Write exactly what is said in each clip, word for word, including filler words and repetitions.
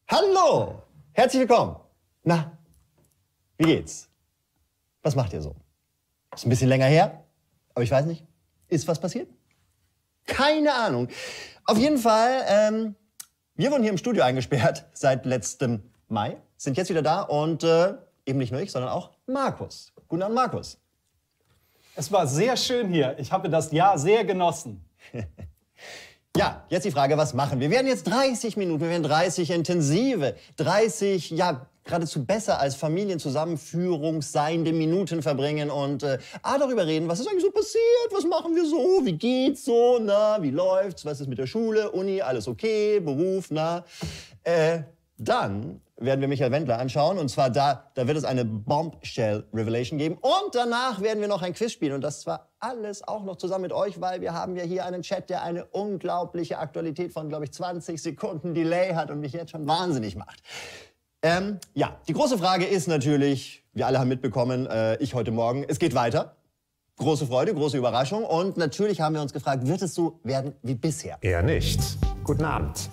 Hallo, herzlich willkommen. Na, wie geht's? Was macht ihr so? Ist ein bisschen länger her, aber ich weiß nicht, ist was passiert? Keine Ahnung. Auf jeden Fall, ähm, wir wurden hier im Studio eingesperrt seit letztem Mai, sind jetzt wieder da und äh, eben nicht nur ich, sondern auch Markus. Guten Abend, Markus. Es war sehr schön hier. Ich habe das Jahr sehr genossen. Ja, jetzt die Frage, was machen wir? Wir werden jetzt dreißig Minuten, wir werden dreißig intensive, dreißig, ja, geradezu besser als Familienzusammenführung seiende Minuten verbringen und äh, A, darüber reden, was ist eigentlich so passiert, was machen wir so, wie geht's so, na, wie läuft's, was ist mit der Schule, Uni, alles okay, Beruf, na. Äh, dann werden wir Michael Wendler anschauen und zwar da, da wird es eine Bombshell-Revelation geben und danach werden wir noch ein Quiz spielen und das zwar alles auch noch zusammen mit euch, weil wir haben ja hier einen Chat, der eine unglaubliche Aktualität von, glaube ich, zwanzig Sekunden Delay hat und mich jetzt schon wahnsinnig macht. Ähm, ja, die große Frage ist natürlich, wir alle haben mitbekommen, äh, ich heute Morgen, es geht weiter. Große Freude, große Überraschung und natürlich haben wir uns gefragt, wird es so werden wie bisher? Eher nicht. Guten Abend.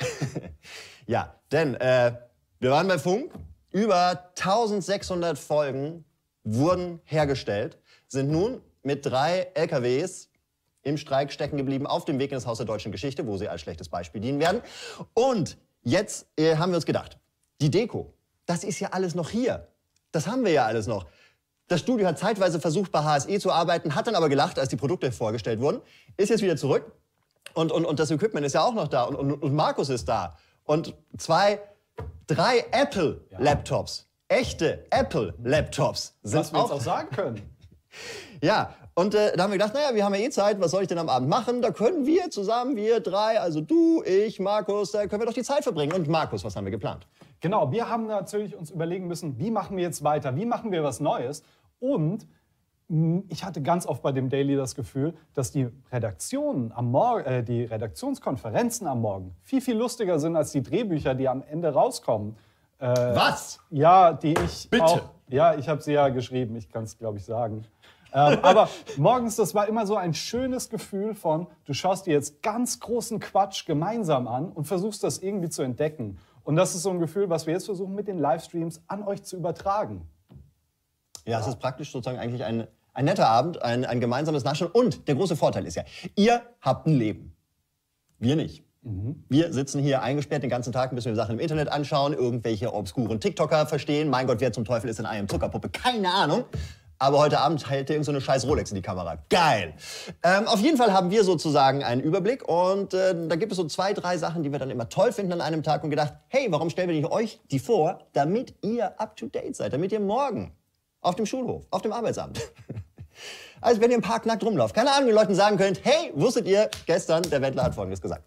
Ja, denn äh, wir waren bei Funk, über eintausendsechshundert Folgen wurden hergestellt, sind nun mit drei L K Ws im Streik stecken geblieben auf dem Weg in das Haus der deutschen Geschichte, wo sie als schlechtes Beispiel dienen werden. Und jetzt äh, haben wir uns gedacht, die Deko, das ist ja alles noch hier. Das haben wir ja alles noch. Das Studio hat zeitweise versucht, bei H S E zu arbeiten, hat dann aber gelacht, als die Produkte vorgestellt wurden, ist jetzt wieder zurück. Und, und, und das Equipment ist ja auch noch da und, und, und Markus ist da. Und zwei, drei Apple-Laptops, ja. Echte Apple-Laptops sind was wir auch jetzt auch sagen können. Ja, und äh, da haben wir gedacht, naja, wir haben ja eh Zeit, was soll ich denn am Abend machen? Da können wir zusammen, wir drei, also du, ich, Markus, da können wir doch die Zeit verbringen. Und Markus, was haben wir geplant? Genau, wir haben natürlich uns überlegen müssen, wie machen wir jetzt weiter, wie machen wir was Neues. Und mh, ich hatte ganz oft bei dem Daily das Gefühl, dass die Redaktionen am Morgen, äh, die Redaktionskonferenzen am Morgen viel, viel lustiger sind als die Drehbücher, die am Ende rauskommen. Äh, Was? Ja, die ich Bitte? auch... Ja, ich habe sie ja geschrieben, ich kann es, glaube ich, sagen. ähm, aber morgens, das war immer so ein schönes Gefühl von, du schaust dir jetzt ganz großen Quatsch gemeinsam an und versuchst das irgendwie zu entdecken. Und das ist so ein Gefühl, was wir jetzt versuchen, mit den Livestreams an euch zu übertragen. Ja, es ist praktisch sozusagen eigentlich ein, ein netter Abend, ein, ein gemeinsames Nachschauen. Und der große Vorteil ist ja, ihr habt ein Leben. Wir nicht. Mhm. Wir sitzen hier eingesperrt den ganzen Tag, müssen wir Sachen im Internet anschauen, irgendwelche obskuren TikToker verstehen. Mein Gott, wer zum Teufel ist in einem Zuckerpuppe? Keine Ahnung. Aber heute Abend hält der irgend so eine scheiß Rolex in die Kamera. Geil! Ähm, auf jeden Fall haben wir sozusagen einen Überblick und äh, da gibt es so zwei, drei Sachen, die wir dann immer toll finden an einem Tag und gedacht, hey, warum stellen wir nicht euch die vor, damit ihr up to date seid, damit ihr morgen auf dem Schulhof, auf dem Arbeitsamt, also wenn ihr im Park nackt rumlauft, keine Ahnung, den Leuten sagen könnt, hey, wusstet ihr, gestern, der Wendler hat Folgendes gesagt.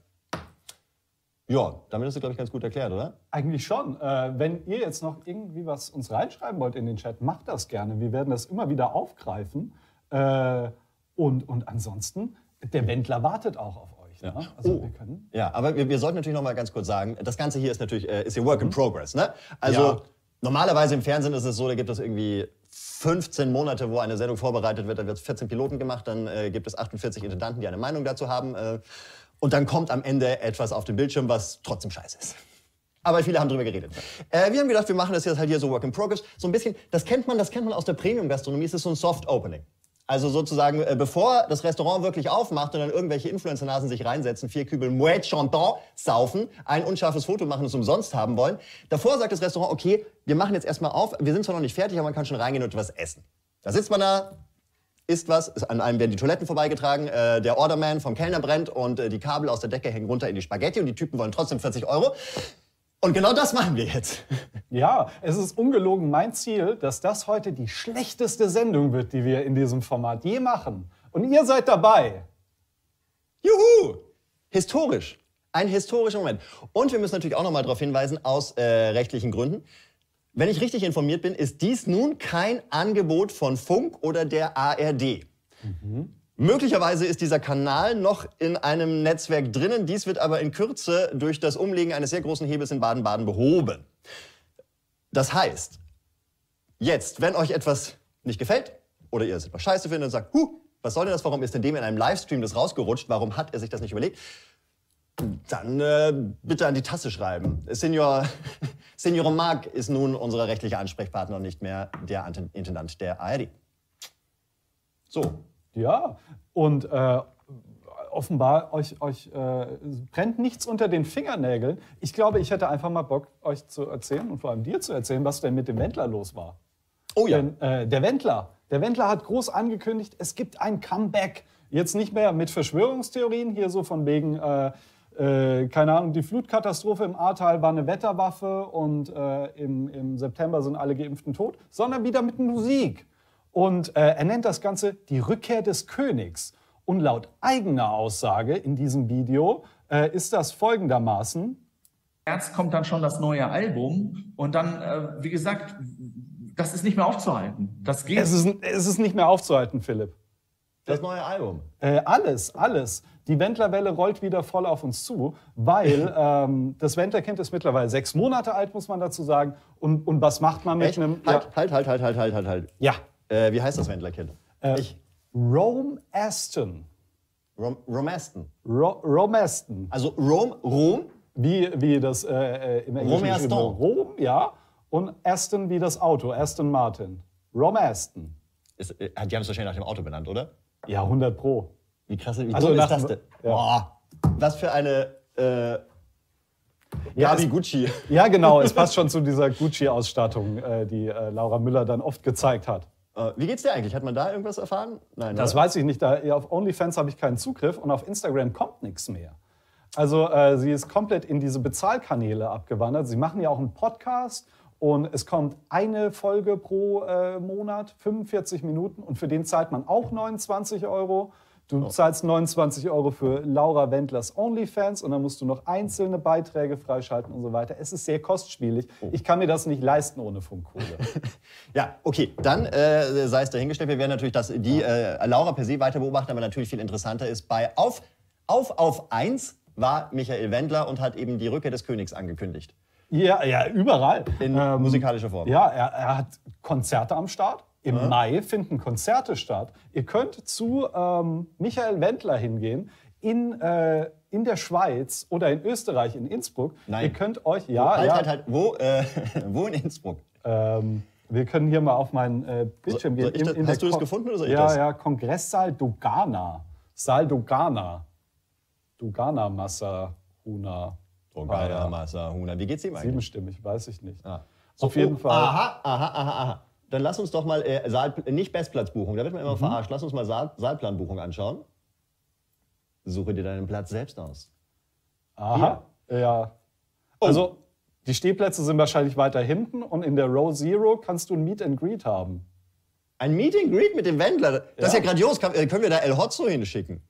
Ja, damit ist es, glaube ich, ganz gut erklärt, oder? Eigentlich schon. Äh, wenn ihr jetzt noch irgendwie was uns reinschreiben wollt in den Chat, macht das gerne. Wir werden das immer wieder aufgreifen. Äh, und, und ansonsten, der Wendler wartet auch auf euch. Ja. Ne? Also Oh. wir können Ja, aber wir, wir sollten natürlich noch mal ganz kurz sagen, das Ganze hier ist natürlich äh, ist ja Work in Progress, ne? Also Ja. normalerweise im Fernsehen ist es so, da gibt es irgendwie fünfzehn Monate, wo eine Sendung vorbereitet wird, da wird vierzehn Piloten gemacht, dann äh, gibt es achtundvierzig Intendanten, die eine Meinung dazu haben. Äh, und dann kommt am Ende etwas auf den Bildschirm, was trotzdem scheiße ist. Aber viele haben drüber geredet. Äh, wir haben gedacht, wir machen das jetzt halt hier so Work in Progress. So ein bisschen, das kennt man, das kennt man aus der Premium-Gastronomie, es ist so ein Soft-Opening. Also sozusagen, äh, bevor das Restaurant wirklich aufmacht und dann irgendwelche Influencer-Nasen sich reinsetzen, vier Kübel Moet Chandon saufen, ein unscharfes Foto machen und es umsonst haben wollen. Davor sagt das Restaurant, okay, wir machen jetzt erstmal auf, wir sind zwar noch nicht fertig, aber man kann schon reingehen und was essen. Da sitzt man da, isst was, an einem werden die Toiletten vorbeigetragen, äh, der Orderman vom Kellner brennt und äh, die Kabel aus der Decke hängen runter in die Spaghetti und die Typen wollen trotzdem vierzig Euro. Und genau das machen wir jetzt. Ja, es ist ungelogen mein Ziel, dass das heute die schlechteste Sendung wird, die wir in diesem Format je machen. Und ihr seid dabei. Juhu! Historisch. Ein historischer Moment. Und wir müssen natürlich auch noch mal darauf hinweisen, aus äh, rechtlichen Gründen, wenn ich richtig informiert bin, ist dies nun kein Angebot von Funk oder der A R D. Mhm. Möglicherweise ist dieser Kanal noch in einem Netzwerk drinnen. Dies wird aber in Kürze durch das Umlegen eines sehr großen Hebels in Baden-Baden behoben. Das heißt, jetzt, wenn euch etwas nicht gefällt oder ihr es etwas scheiße findet und sagt, huh, was soll denn das, warum ist denn dem in einem Livestream das rausgerutscht, warum hat er sich das nicht überlegt? Dann äh, bitte an die Tasse schreiben. Senior, Senior Mark ist nun unser rechtlicher Ansprechpartner und nicht mehr der Intendant der A R D. So. Ja, und äh, offenbar euch, euch äh, brennt nichts unter den Fingernägeln. Ich glaube, ich hätte einfach mal Bock, euch zu erzählen und vor allem dir zu erzählen, was denn mit dem Wendler los war. Oh ja. Denn, äh, der Wendler, der Wendler hat groß angekündigt, es gibt ein Comeback. Jetzt nicht mehr mit Verschwörungstheorien, hier so von wegen, äh, äh, keine Ahnung, die Flutkatastrophe im Ahrtal war eine Wetterwaffe und äh, im, im September sind alle Geimpften tot, sondern wieder mit Musik. Und äh, er nennt das Ganze die Rückkehr des Königs. Und laut eigener Aussage in diesem Video äh, ist das folgendermaßen. März kommt dann schon das neue Album und dann, äh, wie gesagt, das ist nicht mehr aufzuhalten. Das geht. Es ist, es ist nicht mehr aufzuhalten, Philipp. Das neue Album. Äh, alles, alles. Die Wendlerwelle rollt wieder voll auf uns zu, weil ähm, das Wendlerkind ist mittlerweile sechs Monate alt, muss man dazu sagen. Und, und was macht man mit Echt? einem... Halt, Ja. halt, halt, halt, halt, halt, halt, halt. ja. Äh, wie heißt das Wendlerkind? Äh, Ich. Rome Aston. Rom Romaston. Ro Rome Aston. Also Rom, Rom. Wie, wie das äh, äh, im Englischen Rome geschrieben Aston. wird. Rom, ja. Und Aston wie das Auto, Aston Martin. Rome Aston. Ist, äh, die haben es wahrscheinlich nach dem Auto benannt, oder? Ja, hundert Pro. Wie krass, wie Also dumm nach ist das dem- denn? ja. Boah, was für eine äh, Ja, Gabi es- Gucci. Ja, genau. Es passt schon zu dieser Gucci-Ausstattung, äh, die äh, Laura Müller dann oft gezeigt hat. Äh, wie geht's dir eigentlich? Hat man da irgendwas erfahren? Nein, Das oder? weiß ich nicht. Da, ja, auf OnlyFans habe ich keinen Zugriff und auf Instagram kommt nichts mehr. Also äh, sie ist komplett in diese Bezahlkanäle abgewandert. Sie machen ja auch einen Podcast und es kommt eine Folge pro äh, Monat, fünfundvierzig Minuten und für den zahlt man auch neunundzwanzig Euro. Du zahlst neunundzwanzig Euro für Laura Wendlers OnlyFans und dann musst du noch einzelne Beiträge freischalten und so weiter. Es ist sehr kostspielig. Ich kann mir das nicht leisten ohne Funkkohle. Ja, okay, dann äh, sei es dahingestellt. Wir werden natürlich das, die äh, Laura per se weiter beobachten, aber natürlich viel interessanter ist, bei Auf Auf, auf eins war Michael Wendler und hat eben die Rückkehr des Königs angekündigt. Ja, ja, überall. In musikalischer Form. Ja, er, er hat Konzerte am Start. Im Mai finden Konzerte statt. Ihr könnt zu ähm, Michael Wendler hingehen in, äh, in der Schweiz oder in Österreich, in Innsbruck. Nein. Ihr könnt euch, ja, halt, ja, halt, halt, wo, äh, wo in Innsbruck? Ähm, wir können hier mal auf meinen äh, Bildschirm So- soll gehen. ich das- der hast du das Kon- gefunden oder soll ich ja, das? Ja, Kongresssaal Dogana. Saal Dogana. Dogana Massahuna. Dogana Massahuna. Wie geht's ihm eigentlich? Siebenstimmig, weiß ich nicht. Ah. Auf So, jeden oh, Fall. Aha, aha, aha, aha. Dann lass uns doch mal, äh, Saal, nicht Bestplatzbuchung, da wird man immer Mhm. verarscht. Lass uns mal Saal, Saalplanbuchung anschauen. Suche dir deinen Platz selbst aus. Aha, ja. Oh. Also, die Stehplätze sind wahrscheinlich weiter hinten und in der Row Zero kannst du ein Meet and Greet haben. Ein Meet and Greet mit dem Wendler, das ist ja Ja. grandios. Kann, äh, können wir da El Hotzo hinschicken?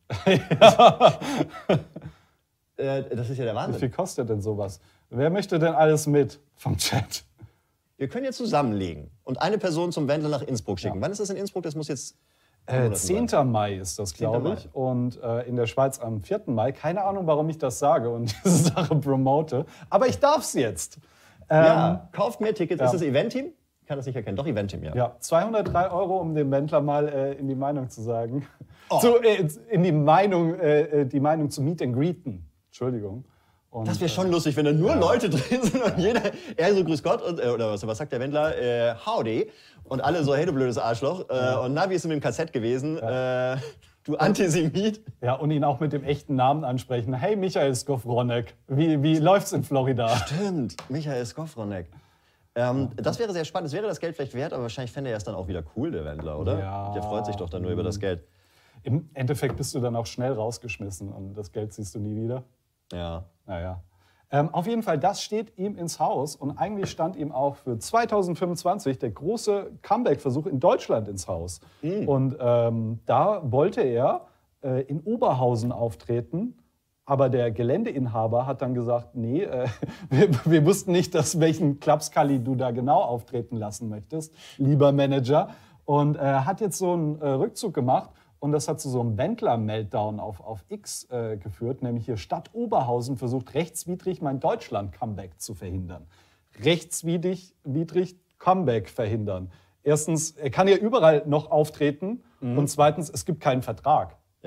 äh, das ist ja der Wie Wahnsinn. viel kostet denn sowas? Wer möchte denn alles mit vom Chat? Wir können jetzt zusammenlegen und eine Person zum Wendler nach Innsbruck schicken. Ja. Wann ist das in Innsbruck? Das muss jetzt... Äh, zehnten Mai ist das, glaube ich. Und äh, in der Schweiz am vierten Mai. Keine Ahnung, warum ich das sage und diese Sache promote. Aber ich darf es jetzt. Ähm, Ja, kauft mehr Tickets. ja. Ist das Event-Team? Ich kann das nicht erkennen. Doch, Event-Team, ja. Ja, zweihundertdrei Euro, um dem Wendler mal äh, in die Meinung zu sagen. Oh. Zu, äh, in die Meinung, äh, die Meinung zu Meet and Greeten. Entschuldigung. Und, Das wäre schon lustig, wenn da nur Leute drin sind und jeder, er so grüß Gott und, äh, oder was, was sagt der Wendler? Äh, howdy. Und alle so, hey du blödes Arschloch. Äh, und na, wie ist du mit dem Kassett gewesen? Äh, du Antisemit. Ja, und ihn auch mit dem echten Namen ansprechen. Hey, Michael Skowronek, wie, wie läuft's in Florida? Stimmt, Michael Skowronek. Ähm, das wäre sehr spannend. Es wäre das Geld vielleicht wert, aber wahrscheinlich fände er es dann auch wieder cool, der Wendler, oder? Ja. Der freut sich doch dann nur über das Geld. Im Endeffekt bist du dann auch schnell rausgeschmissen und das Geld siehst du nie wieder. Ja. Naja. Ähm, auf jeden Fall, das steht ihm ins Haus und eigentlich stand ihm auch für zweitausendfünfundzwanzig der große Comeback-Versuch in Deutschland ins Haus. Und ähm, da wollte er äh, in Oberhausen auftreten, aber der Geländeinhaber hat dann gesagt, nee, äh, wir, wir wussten nicht, dass welchen Klapskalli du da genau auftreten lassen möchtest, lieber Manager. Und äh, hat jetzt so einen äh, Rückzug gemacht. Und das hat zu so einem Wendler-Meltdown auf, auf X äh, geführt, nämlich hier Stadt Oberhausen versucht rechtswidrig mein Deutschland-Comeback zu verhindern. Rechtswidrig widrig Comeback verhindern. Erstens, er kann ja überall noch auftreten und zweitens, es gibt keinen Vertrag. Ja.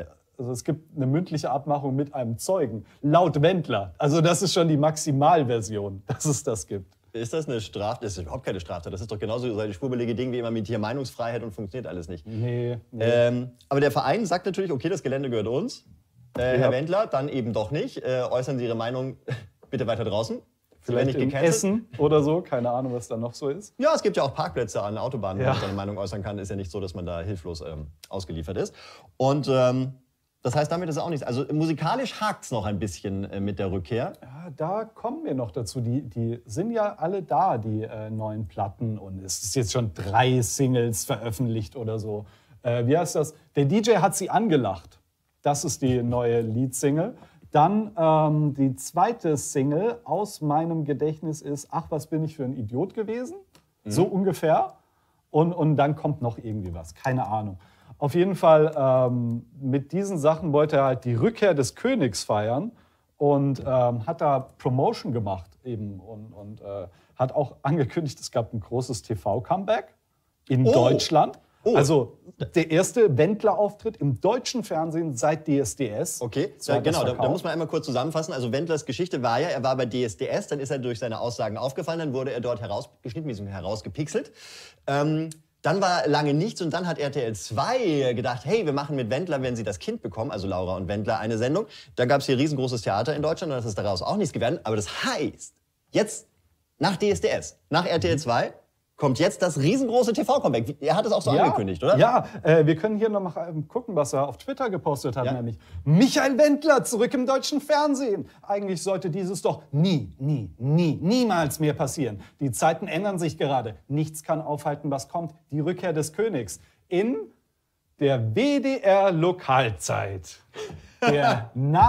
Also es gibt eine mündliche Abmachung mit einem Zeugen, laut Wendler. Also das ist schon die Maximalversion, dass es das gibt. Ist das eine Straftat? Das ist überhaupt keine Straftat. Das ist doch genauso so ein schwurbelige Ding wie immer mit hier Meinungsfreiheit und funktioniert alles nicht. Nee. nee. Ähm, aber der Verein sagt natürlich, okay, das Gelände gehört uns. Äh, Ja. Herr Wendler, dann eben doch nicht. Äh, äußern Sie Ihre Meinung bitte weiter draußen. Sie werden Vielleicht nicht in gecancelt. Essen oder so, keine Ahnung, was da noch so ist. Ja, es gibt ja auch Parkplätze an Autobahnen, wo Ja. man seine Meinung äußern kann. Ist ja nicht so, dass man da hilflos ähm, ausgeliefert ist. Und ähm, das heißt, damit ist auch nichts. Also musikalisch hakt es noch ein bisschen äh, mit der Rückkehr. Ja, da kommen wir noch dazu. Die, die sind ja alle da, die äh, neuen Platten. Und es ist jetzt schon drei Singles veröffentlicht oder so. Äh, wie heißt das? Der D J hat sie angelacht. Das ist die neue Leadsingle. Dann ähm, die zweite Single aus meinem Gedächtnis ist Ach, was bin ich für ein Idiot gewesen? So ungefähr. Und, und dann kommt noch irgendwie was. Keine Ahnung. Auf jeden Fall, ähm, mit diesen Sachen wollte er halt die Rückkehr des Königs feiern und ähm, hat da Promotion gemacht eben und, und äh, hat auch angekündigt, es gab ein großes T V-Comeback in Oh. Deutschland. Oh. Also der erste Wendler-Auftritt im deutschen Fernsehen seit D S D S. Okay, So äh, hat das genau, da, da verkauft. muss man einmal kurz zusammenfassen. Also Wendlers Geschichte war ja, er war bei D S D S, dann ist er durch seine Aussagen aufgefallen, dann wurde er dort herausgeschnitten, wie so herausgepixelt. Ähm, dann war lange nichts und dann hat R T L zwei gedacht, hey, wir machen mit Wendler, wenn sie das Kind bekommen, also Laura und Wendler, eine Sendung. Da gab es hier riesengroßes Theater in Deutschland und das ist daraus auch nichts geworden. Aber das heißt, jetzt nach D S D S, nach R T L zwei, kommt jetzt das riesengroße T V-Comeback. Er hat es auch so angekündigt, oder? Ja, äh, wir können hier noch mal ähm, gucken, was er auf Twitter gepostet hat, Ja. nämlich Michael Wendler zurück im deutschen Fernsehen. Eigentlich sollte dieses doch nie, nie, nie, niemals mehr passieren. Die Zeiten ändern sich gerade. Nichts kann aufhalten, was kommt. Die Rückkehr des Königs in der W D R-Lokalzeit. Der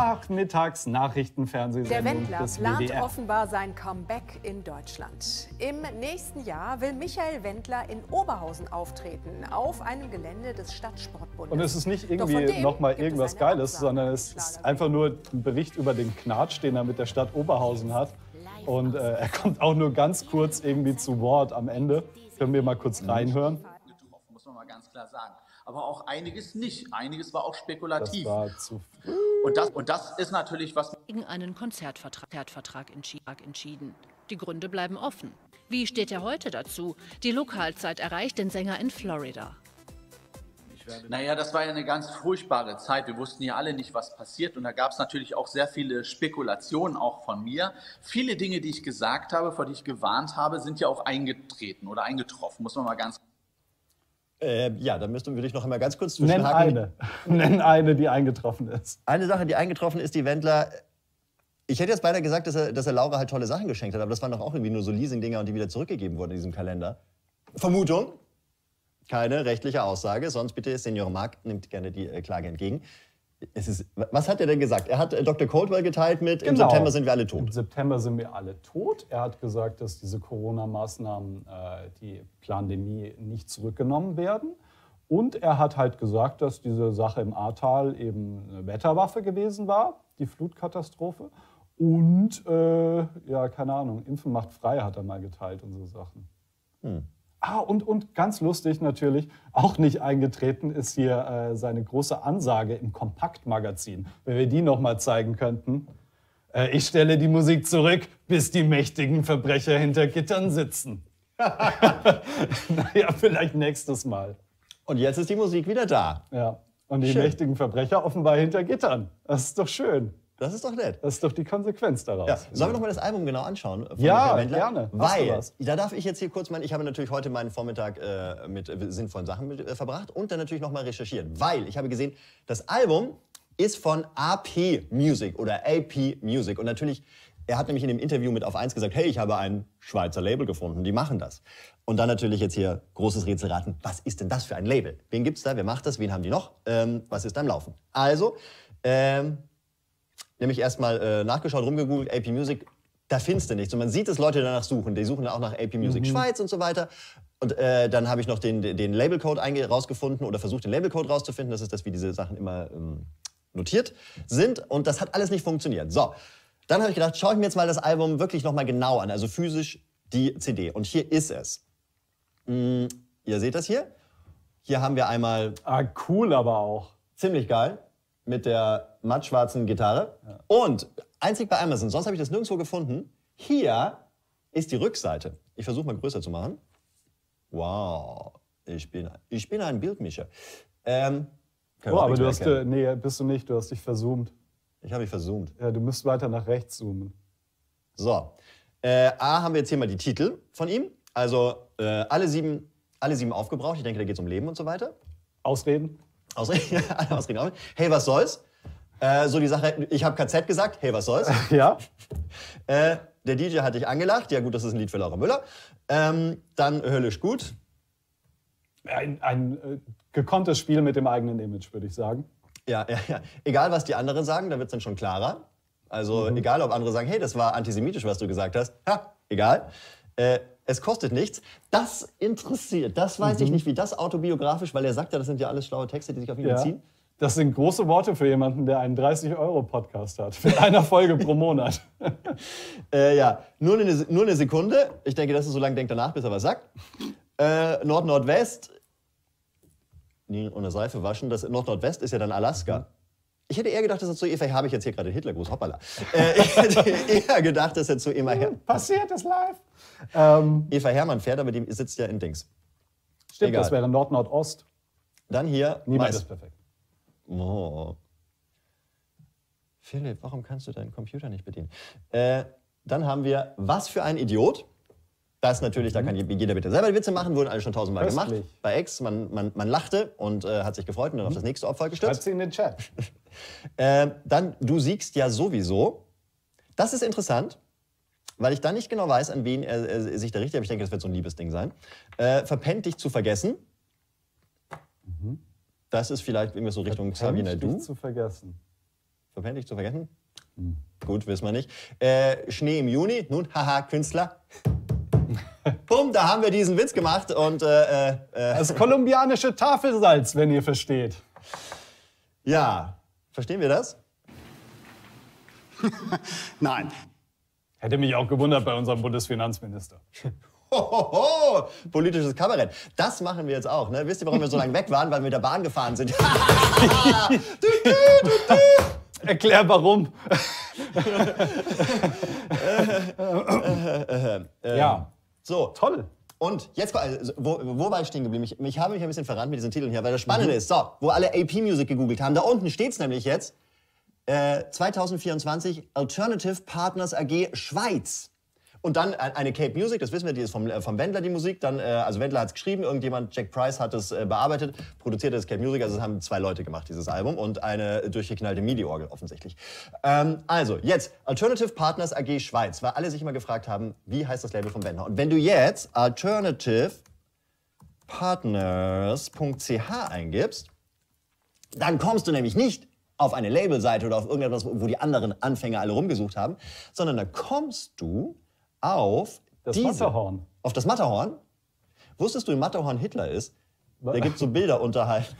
Nachmittags-Nachrichtenfernsehsendung Der Wendler des W plant D R. offenbar sein Comeback in Deutschland. Im nächsten Jahr will Michael Wendler in Oberhausen auftreten, auf einem Gelände des Stadtsportbundes. Und es ist nicht Doch von irgendwie dem nochmal gibt es irgendwas eine Geiles, Absage sondern am es ist Schlager. einfach nur ein Bericht über den Knatsch, den er mit der Stadt Oberhausen hat. Und äh, er kommt auch nur ganz kurz irgendwie zu Wort am Ende. Können wir mal kurz reinhören? getroffen, muss man mal ganz klar sagen. Aber auch einiges nicht. Einiges war auch Das spekulativ. war zu Und das, und das ist natürlich was. gegen einen Konzertvertrag Konzertvertrag entschi- entschieden. Die Gründe bleiben offen. Wie steht er heute dazu? Die Lokalzeit erreicht den Sänger in Florida. Naja, das war ja eine ganz furchtbare Zeit. Wir wussten ja alle nicht, was passiert. Und da gab es natürlich auch sehr viele Spekulationen, auch von mir. Viele Dinge, die ich gesagt habe, vor die ich gewarnt habe, sind ja auch eingetreten oder eingetroffen, muss man mal ganz Äh, ja, dann müsste, würde ich noch einmal ganz kurz Nenn zwischenhaken. eine. Nenn eine, die eingetroffen ist. Eine Sache, die eingetroffen ist, die Wendler. Ich hätte jetzt beinahe gesagt, dass er, dass er Laura halt tolle Sachen geschenkt hat, aber das waren doch auch irgendwie nur so Leasing-Dinger und die wieder zurückgegeben wurden in diesem Kalender. Vermutung? Keine rechtliche Aussage, sonst bitte, Senior Mark nimmt gerne die äh, Klage entgegen. Es ist, was hat er denn gesagt? Er hat äh, Doktor Coldwell geteilt mit, im Genau. September sind wir alle Im tot. September sind wir alle tot. Er hat gesagt, dass diese Corona-Maßnahmen, äh, die Pandemie, nicht zurückgenommen werden. Und er hat halt gesagt, dass diese Sache im Ahrtal eben eine Wetterwaffe gewesen war, die Flutkatastrophe. Und, äh, ja, keine Ahnung, Impfen macht frei, hat er mal geteilt und so Sachen. Hm. Ah, und, und ganz lustig natürlich, auch nicht eingetreten ist hier äh, seine große Ansage im Kompaktmagazin. Wenn wir die noch mal zeigen könnten. Äh, ich stelle die Musik zurück, bis die mächtigen Verbrecher hinter Gittern sitzen. Naja, vielleicht nächstes Mal. Und jetzt ist die Musik wieder da. Ja. Und die Schön. mächtigen Verbrecher offenbar hinter Gittern. Das ist doch schön. Das ist doch nett. Das ist doch die Konsequenz daraus. Ja. Sollen wir noch mal das Album genau anschauen? Von Ja, Michael Wendler? gerne. Hast du Weil, was? da darf ich jetzt hier kurz meinen, ich habe natürlich heute meinen Vormittag äh, mit äh, sinnvollen Sachen mit, äh, verbracht und dann natürlich noch mal recherchiert. Weil ich habe gesehen, das Album ist von A P Music oder A P Music. Und natürlich, er hat nämlich in dem Interview mit Auf eins gesagt, hey, ich habe ein Schweizer Label gefunden, die machen das. Und dann natürlich jetzt hier großes Rätselraten, was ist denn das für ein Label? Wen gibt's da, wer macht das, wen haben die noch, ähm, was ist da im Laufen? Also, ähm, nämlich erstmal äh, nachgeschaut, rumgegoogelt, A P Music, da findest du nichts. Und man sieht, dass Leute danach suchen. Die suchen auch nach A P Music Schweiz und so weiter. Und äh, dann habe ich noch den, den Labelcode einge- rausgefunden oder versucht, den Labelcode rauszufinden. Das ist das, wie diese Sachen immer ähm, notiert sind. Und das hat alles nicht funktioniert. So, dann habe ich gedacht, schaue ich mir jetzt mal das Album wirklich noch mal genau an, also physisch die C D. Und hier ist es. Mm, ihr seht das hier. Hier haben wir einmal, Ah, cool aber auch. ziemlich geil, mit der mattschwarzen Gitarre. Ja. Und einzig bei Amazon, sonst habe ich das nirgendwo gefunden. Hier ist die Rückseite. Ich versuche mal größer zu machen. Wow, ich bin, ich bin ein Bildmischer. Ähm, oh, aber du hast, äh, nee, bist du nicht, du hast dich verzoomt. Ich habe mich verzoomt. Ja, du musst weiter nach rechts zoomen. So, äh, A haben wir jetzt hier mal die Titel von ihm. Also äh, alle, sieben, alle sieben aufgebraucht. Ich denke, da geht es um Leben und so weiter. Ausreden? Ausreden, Ausreden. Hey, was soll's? Äh, so die Sache, ich habe K Z gesagt, hey, was soll's? Ja. Äh, der D J hat dich angelacht. Ja gut, das ist ein Lied für Laura Müller. Ähm, dann höllisch gut. Ein, ein äh, gekonntes Spiel mit dem eigenen Image, würde ich sagen. Ja, ja, ja. Egal, was die anderen sagen, da wird es dann schon klarer. Also mhm. egal, ob andere sagen, hey, das war antisemitisch, was du gesagt hast. Ha, egal. Äh, es kostet nichts. Das interessiert. Das weiß mhm. ich nicht, wie das autobiografisch, weil er sagt ja, das sind ja alles schlaue Texte, die sich auf ihn ja. beziehen. Das sind große Worte für jemanden, der einen dreißig Euro Podcast hat. Mit einer Folge pro Monat. äh, ja, nur eine, nur eine Sekunde. Ich denke, dass er so lange denkt danach, bis er was sagt. Äh, Nord-Nordwest. Nie ohne Seife waschen. Das Nord-Nordwest ist ja dann Alaska. Ich hätte eher gedacht, dass er zu Eva, habe ich jetzt hier gerade Hitlergruß, hoppala. Äh, ich hätte eher gedacht, dass er zu Eva Hermann... Passiert ist live. Ähm, Eva Hermann fährt, aber die sitzt ja in Dings. Stimmt, egal. Das wäre Nord-Nordost. Dann hier... Niemand ist perfekt. Oh. Philipp, warum kannst du deinen Computer nicht bedienen? Äh, dann haben wir, was für ein Idiot. Das natürlich, mhm. da kann jeder bitte selber die Witze machen, wurden alle schon tausendmal Köstlich. gemacht. Bei X, man, man, man lachte und äh, hat sich gefreut und dann mhm. auf das nächste Opfer gestürzt. Schreibt sie in den Chat. äh, dann, du siegst ja sowieso. Das ist interessant, weil ich dann nicht genau weiß, an wen er, er sich da richtet. Aber ich denke, das wird so ein Liebesding sein. Äh, verpennt dich zu vergessen. Mhm. Das ist vielleicht irgendwie so Richtung Xavier Naidu. Verpennt dich zu vergessen. Verpennt dich zu vergessen? Mhm. Gut, wissen wir nicht. Äh, Schnee im Juni. Nun, haha, Künstler. Bumm, da haben wir diesen Witz gemacht und äh, äh, das kolumbianische Tafelsalz, wenn ihr versteht. Ja, verstehen wir das? Nein. Hätte mich auch gewundert bei unserem Bundesfinanzminister. Hohoho, politisches Kabarett. Das machen wir jetzt auch. Ne? Wisst ihr, warum wir so lange weg waren? Weil wir mit der Bahn gefahren sind. Erklär warum. Ja. So, toll. Und jetzt, also, wo, wo war ich stehen geblieben? Ich, ich habe mich ein bisschen verrannt mit diesen Titeln hier, weil das Spannende mhm. ist, so, wo alle A P Music gegoogelt haben, da unten steht es nämlich jetzt, äh, zwanzig vierundzwanzig Alternative Partners A G Schweiz. Und dann eine Cape Music, das wissen wir, die ist vom, vom Wendler, die Musik. Dann, äh, also Wendler hat es geschrieben, irgendjemand, Jack Price hat es äh, bearbeitet, produziert das Cape Music. Also es haben zwei Leute gemacht, dieses Album. Und eine durchgeknallte MIDI-Orgel offensichtlich. Ähm, also, jetzt Alternative Partners A G Schweiz, weil alle sich immer gefragt haben, wie heißt das Label vom Wendler? Und wenn du jetzt alternative partners punkt c h eingibst, dann kommst du nämlich nicht auf eine Labelseite oder auf irgendetwas, wo die anderen Anfänger alle rumgesucht haben, sondern dann kommst du auf das diese, Matterhorn. Auf das Matterhorn? Wusstest du, in Matterhorn Hitler ist? Der gibt so Bilder unterhalb.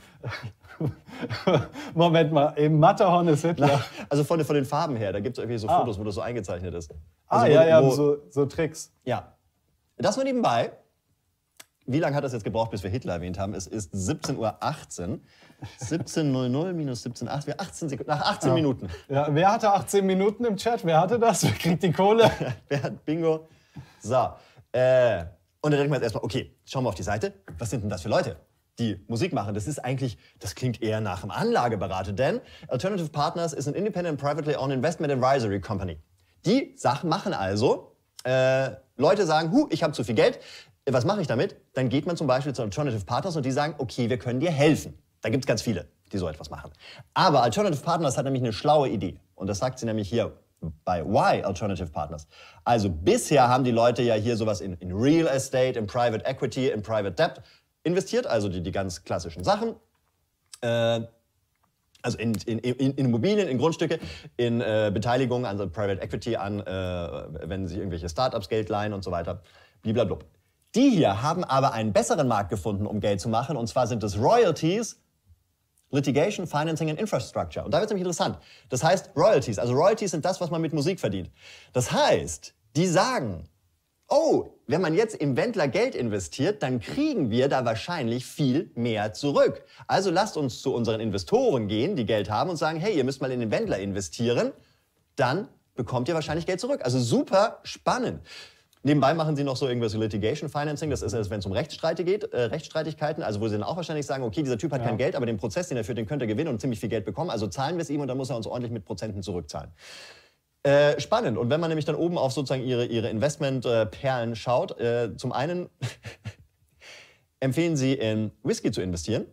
Moment mal, im Matterhorn ist Hitler. Na, also von, von den Farben her, da gibt es irgendwie so ah. Fotos, wo das so eingezeichnet ist. Also ah, wo, ja, ja, wo, so, so Tricks. Ja. Das nur nebenbei. Wie lange hat das jetzt gebraucht, bis wir Hitler erwähnt haben? Es ist siebzehn Uhr achtzehn. siebzehn Uhr minus siebzehn Uhr achtzehn. achtzehn Sekunden, nach achtzehn ja. Minuten. Ja, wer hatte achtzehn Minuten im Chat? Wer hatte das? Wer kriegt die Kohle? Wer hat Bingo? So. Äh, und dann denken wir jetzt erstmal, okay, schauen wir auf die Seite. Was sind denn das für Leute, die Musik machen? Das ist eigentlich, das klingt eher nach einem Anlageberater, denn Alternative Partners ist ein Independent Privately Owned Investment Advisory Company. Die Sachen machen also, äh, Leute sagen, hu, ich habe zu viel Geld. Was mache ich damit? Dann geht man zum Beispiel zu Alternative Partners und die sagen, okay, wir können dir helfen. Da gibt es ganz viele, die so etwas machen. Aber Alternative Partners hat nämlich eine schlaue Idee. Und das sagt sie nämlich hier bei Why Alternative Partners. Also bisher haben die Leute ja hier sowas in, in Real Estate, in Private Equity, in Private Debt investiert, also die, die ganz klassischen Sachen. Äh, also in, in, in, in Immobilien, in Grundstücke, in äh, Beteiligungen, also Private Equity an, äh, wenn sie irgendwelche Startups Geld leihen und so weiter. Blablabla. Die hier haben aber einen besseren Markt gefunden, um Geld zu machen. Und zwar sind es Royalties, Litigation, Financing and Infrastructure. Und da wird es nämlich interessant. Das heißt Royalties. Also Royalties sind das, was man mit Musik verdient. Das heißt, die sagen, oh, wenn man jetzt im Wendler Geld investiert, dann kriegen wir da wahrscheinlich viel mehr zurück. Also lasst uns zu unseren Investoren gehen, die Geld haben und sagen, hey, ihr müsst mal in den Wendler investieren, dann bekommt ihr wahrscheinlich Geld zurück. Also super spannend. Nebenbei machen sie noch so irgendwas wie Litigation Financing, das ist, wenn es um Rechtsstreite geht, äh, Rechtsstreitigkeiten, also wo sie dann auch wahrscheinlich sagen, okay, dieser Typ hat ja. kein Geld, aber den Prozess, den er führt, den könnte er gewinnen und ziemlich viel Geld bekommen, also zahlen wir es ihm und dann muss er uns ordentlich mit Prozenten zurückzahlen. Äh, spannend. Und wenn man nämlich dann oben auf sozusagen ihre, ihre Investment-Perlen äh, schaut, äh, zum einen empfehlen sie in Whisky zu investieren,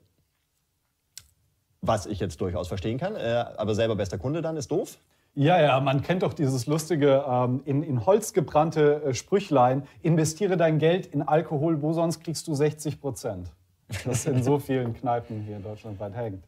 was ich jetzt durchaus verstehen kann, äh, aber selber bester Kunde dann ist doof. Ja, ja, man kennt doch dieses lustige, ähm, in, in Holz gebrannte äh, Sprüchlein, investiere dein Geld in Alkohol, wo sonst kriegst du sechzig Prozent. Das in so vielen Kneipen hier in Deutschland weit hängt.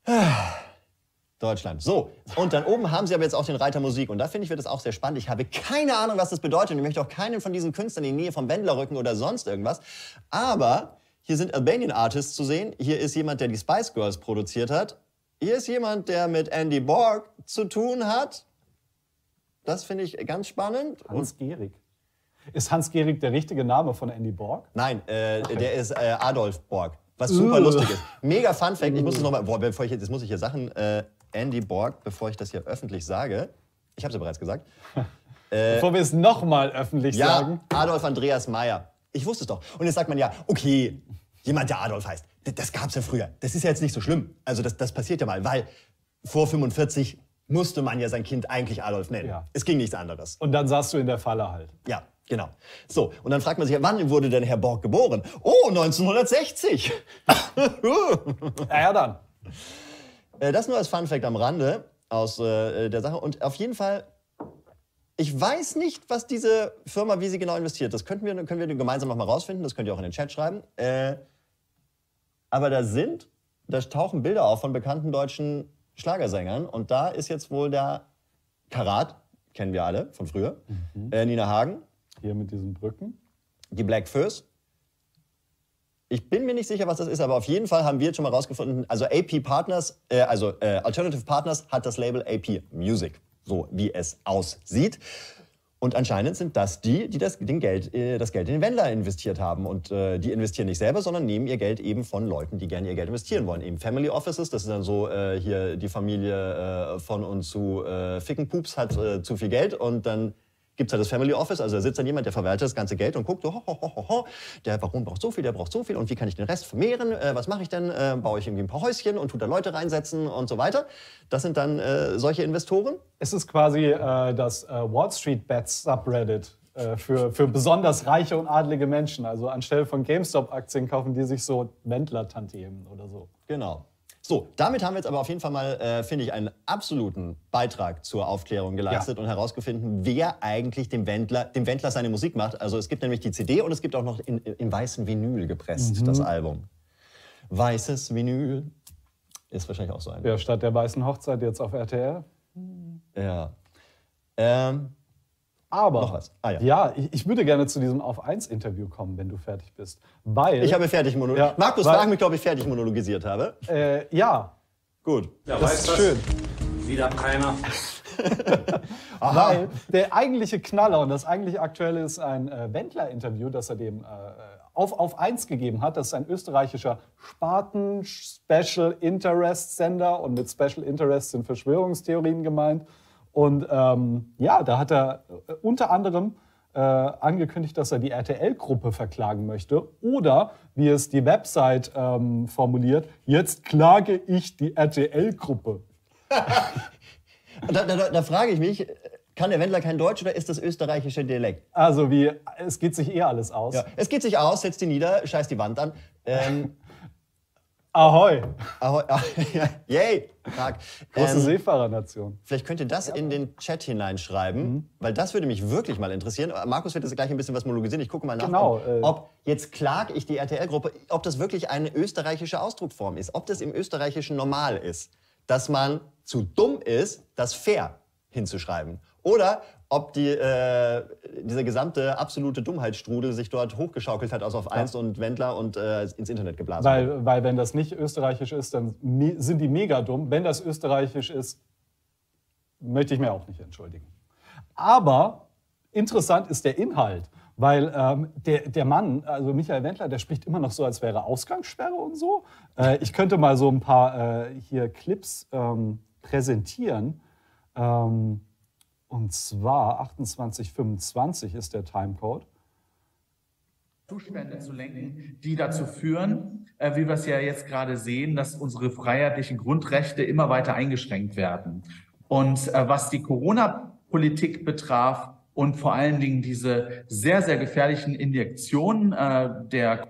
Deutschland. So, und dann oben haben sie aber jetzt auch den Reiter Musik. Und da finde ich, wird es auch sehr spannend. Ich habe keine Ahnung, was das bedeutet. Und ich möchte auch keinen von diesen Künstlern in die Nähe vom Wendler rücken oder sonst irgendwas. Aber hier sind Albanian Artists zu sehen. Hier ist jemand, der die Spice Girls produziert hat. Hier ist jemand, der mit Andy Borg zu tun hat. Das finde ich ganz spannend. Hans Gehrig. Ist Hans Gehrig der richtige Name von Andy Borg? Nein, äh, okay. der ist äh, Adolf Borg. Was super uh. lustig ist. Mega Fun Fact. Ich muss es nochmal, bevor ich jetzt muss ich hier Sachen, äh, Andy Borg, bevor ich das hier öffentlich sage. Ich habe es ja bereits gesagt. Äh, bevor wir es nochmal öffentlich ja, sagen. Adolf Andreas Meyer. Ich wusste es doch. Und jetzt sagt man ja, okay, jemand, der Adolf heißt. Das gab's ja früher. Das ist ja jetzt nicht so schlimm. Also das, das passiert ja mal, weil vor fünfundvierzig musste man ja sein Kind eigentlich Adolf nennen. Ja. Es ging nichts anderes. Und dann saßt du in der Falle halt. Ja, genau. So, und dann fragt man sich, wann wurde denn Herr Borg geboren? Oh, neunzehnhundertsechzig. Ja, ja, dann. Das nur als Funfact am Rande aus äh, der Sache. Und auf jeden Fall, ich weiß nicht, was diese Firma, wie sie genau investiert. Das könnten wir, können wir gemeinsam noch mal rausfinden. Das könnt ihr auch in den Chat schreiben. Äh, aber da sind, da tauchen Bilder auf von bekannten deutschen Schlagersängern. Und da ist jetzt wohl der Karat, kennen wir alle von früher, mhm. äh, Nina Hagen. Hier mit diesen Brücken. Die Black Furs. Ich bin mir nicht sicher, was das ist, aber auf jeden Fall haben wir jetzt schon mal rausgefunden, also A P Partners, äh, also äh, Alternative Partners hat das Label A P Music, so wie es aussieht. Und anscheinend sind das die, die das, den Geld, äh, das Geld in den Wendler investiert haben. Und äh, die investieren nicht selber, sondern nehmen ihr Geld eben von Leuten, die gerne ihr Geld investieren wollen. Eben Family Offices, das ist dann so, äh, hier die Familie äh, von und zu äh, Fickenpups hat äh, zu viel Geld und dann gibt es halt das Family Office, also da sitzt dann jemand, der verwaltet das ganze Geld und guckt, so, ho, ho, ho, ho, der Baron braucht so viel, der braucht so viel und wie kann ich den Rest vermehren, äh, was mache ich denn, äh, baue ich irgendwie ein paar Häuschen und tue da Leute reinsetzen und so weiter. Das sind dann äh, solche Investoren. Es ist quasi äh, das äh, Wall Street Bets Subreddit äh, für, für besonders reiche und adlige Menschen. Also anstelle von GameStop-Aktien kaufen die sich so Wendler-Tantiemen oder so. Genau. So, damit haben wir jetzt aber auf jeden Fall mal, äh, finde ich, einen absoluten Beitrag zur Aufklärung geleistet ja. und herausgefunden, wer eigentlich dem Wendler, dem Wendler seine Musik macht. Also es gibt nämlich die C D und es gibt auch noch in, in weißen Vinyl gepresst, mhm. das Album. Weißes Vinyl ist wahrscheinlich auch so ein. Ja, statt der weißen Hochzeit jetzt auf R T L. Ja. Ähm, Aber, noch was. Ah, ja, ja ich, ich würde gerne zu diesem Auf eins Interview kommen, wenn du fertig bist. Weil, ich habe fertig monologisiert. Ja, Markus, frag mich, ob ich fertig monologisiert habe. Äh, ja. Gut. Ja, das ist schön. Wieder keiner. Weil der eigentliche Knaller und das eigentliche Aktuelle ist ein äh, Wendler-Interview, das er dem äh, auf, auf eins gegeben hat. Das ist ein österreichischer Sparten-Special-Interest-Sender und mit Special Interest sind Verschwörungstheorien gemeint. Und ähm, ja, da hat er äh, unter anderem äh, angekündigt, dass er die R T L-Gruppe verklagen möchte. Oder, wie es die Website ähm, formuliert, jetzt klage ich die R T L-Gruppe. da, da, da frage ich mich, kann der Wendler kein Deutsch oder ist das österreichische Dialekt? Also wie, es geht sich eh alles aus. Ja, es geht sich aus, setzt die nieder, scheiß die Wand an. Ähm, Ahoi. Ahoi. Yay. Tag. Große ähm, Seefahrernation. Vielleicht könnt ihr das ja. in den Chat hineinschreiben, mhm. weil das würde mich wirklich mal interessieren. Markus wird jetzt gleich ein bisschen was monologisieren. Ich gucke mal nach, genau, ob, äh, ob jetzt klage ich die R T L-Gruppe, ob das wirklich eine österreichische Ausdrucksform ist, ob das im Österreichischen normal ist, dass man zu dumm ist, das fair hinzuschreiben. Oder ob die, äh, dieser gesamte absolute Dummheitsstrudel sich dort hochgeschaukelt hat, aus auf eins ja. und Wendler und äh, ins Internet geblasen weil, wird. Weil wenn das nicht österreichisch ist, dann sind die mega dumm. Wenn das österreichisch ist, möchte ich mir auch nicht entschuldigen. Aber interessant ist der Inhalt, Weil ähm, der, der Mann, also Michael Wendler, der spricht immer noch so, als wäre Ausgangssperre und so. Äh, ich könnte mal so ein paar äh, hier Clips ähm, präsentieren. Ähm, und zwar achtundzwanzig fünfundzwanzig ist der Timecode. Zustände zu lenken, die dazu führen, äh, wie wir es ja jetzt gerade sehen, dass unsere freiheitlichen Grundrechte immer weiter eingeschränkt werden. Und äh, was die Corona-Politik betraf und vor allen Dingen diese sehr, sehr gefährlichen Injektionen äh, der...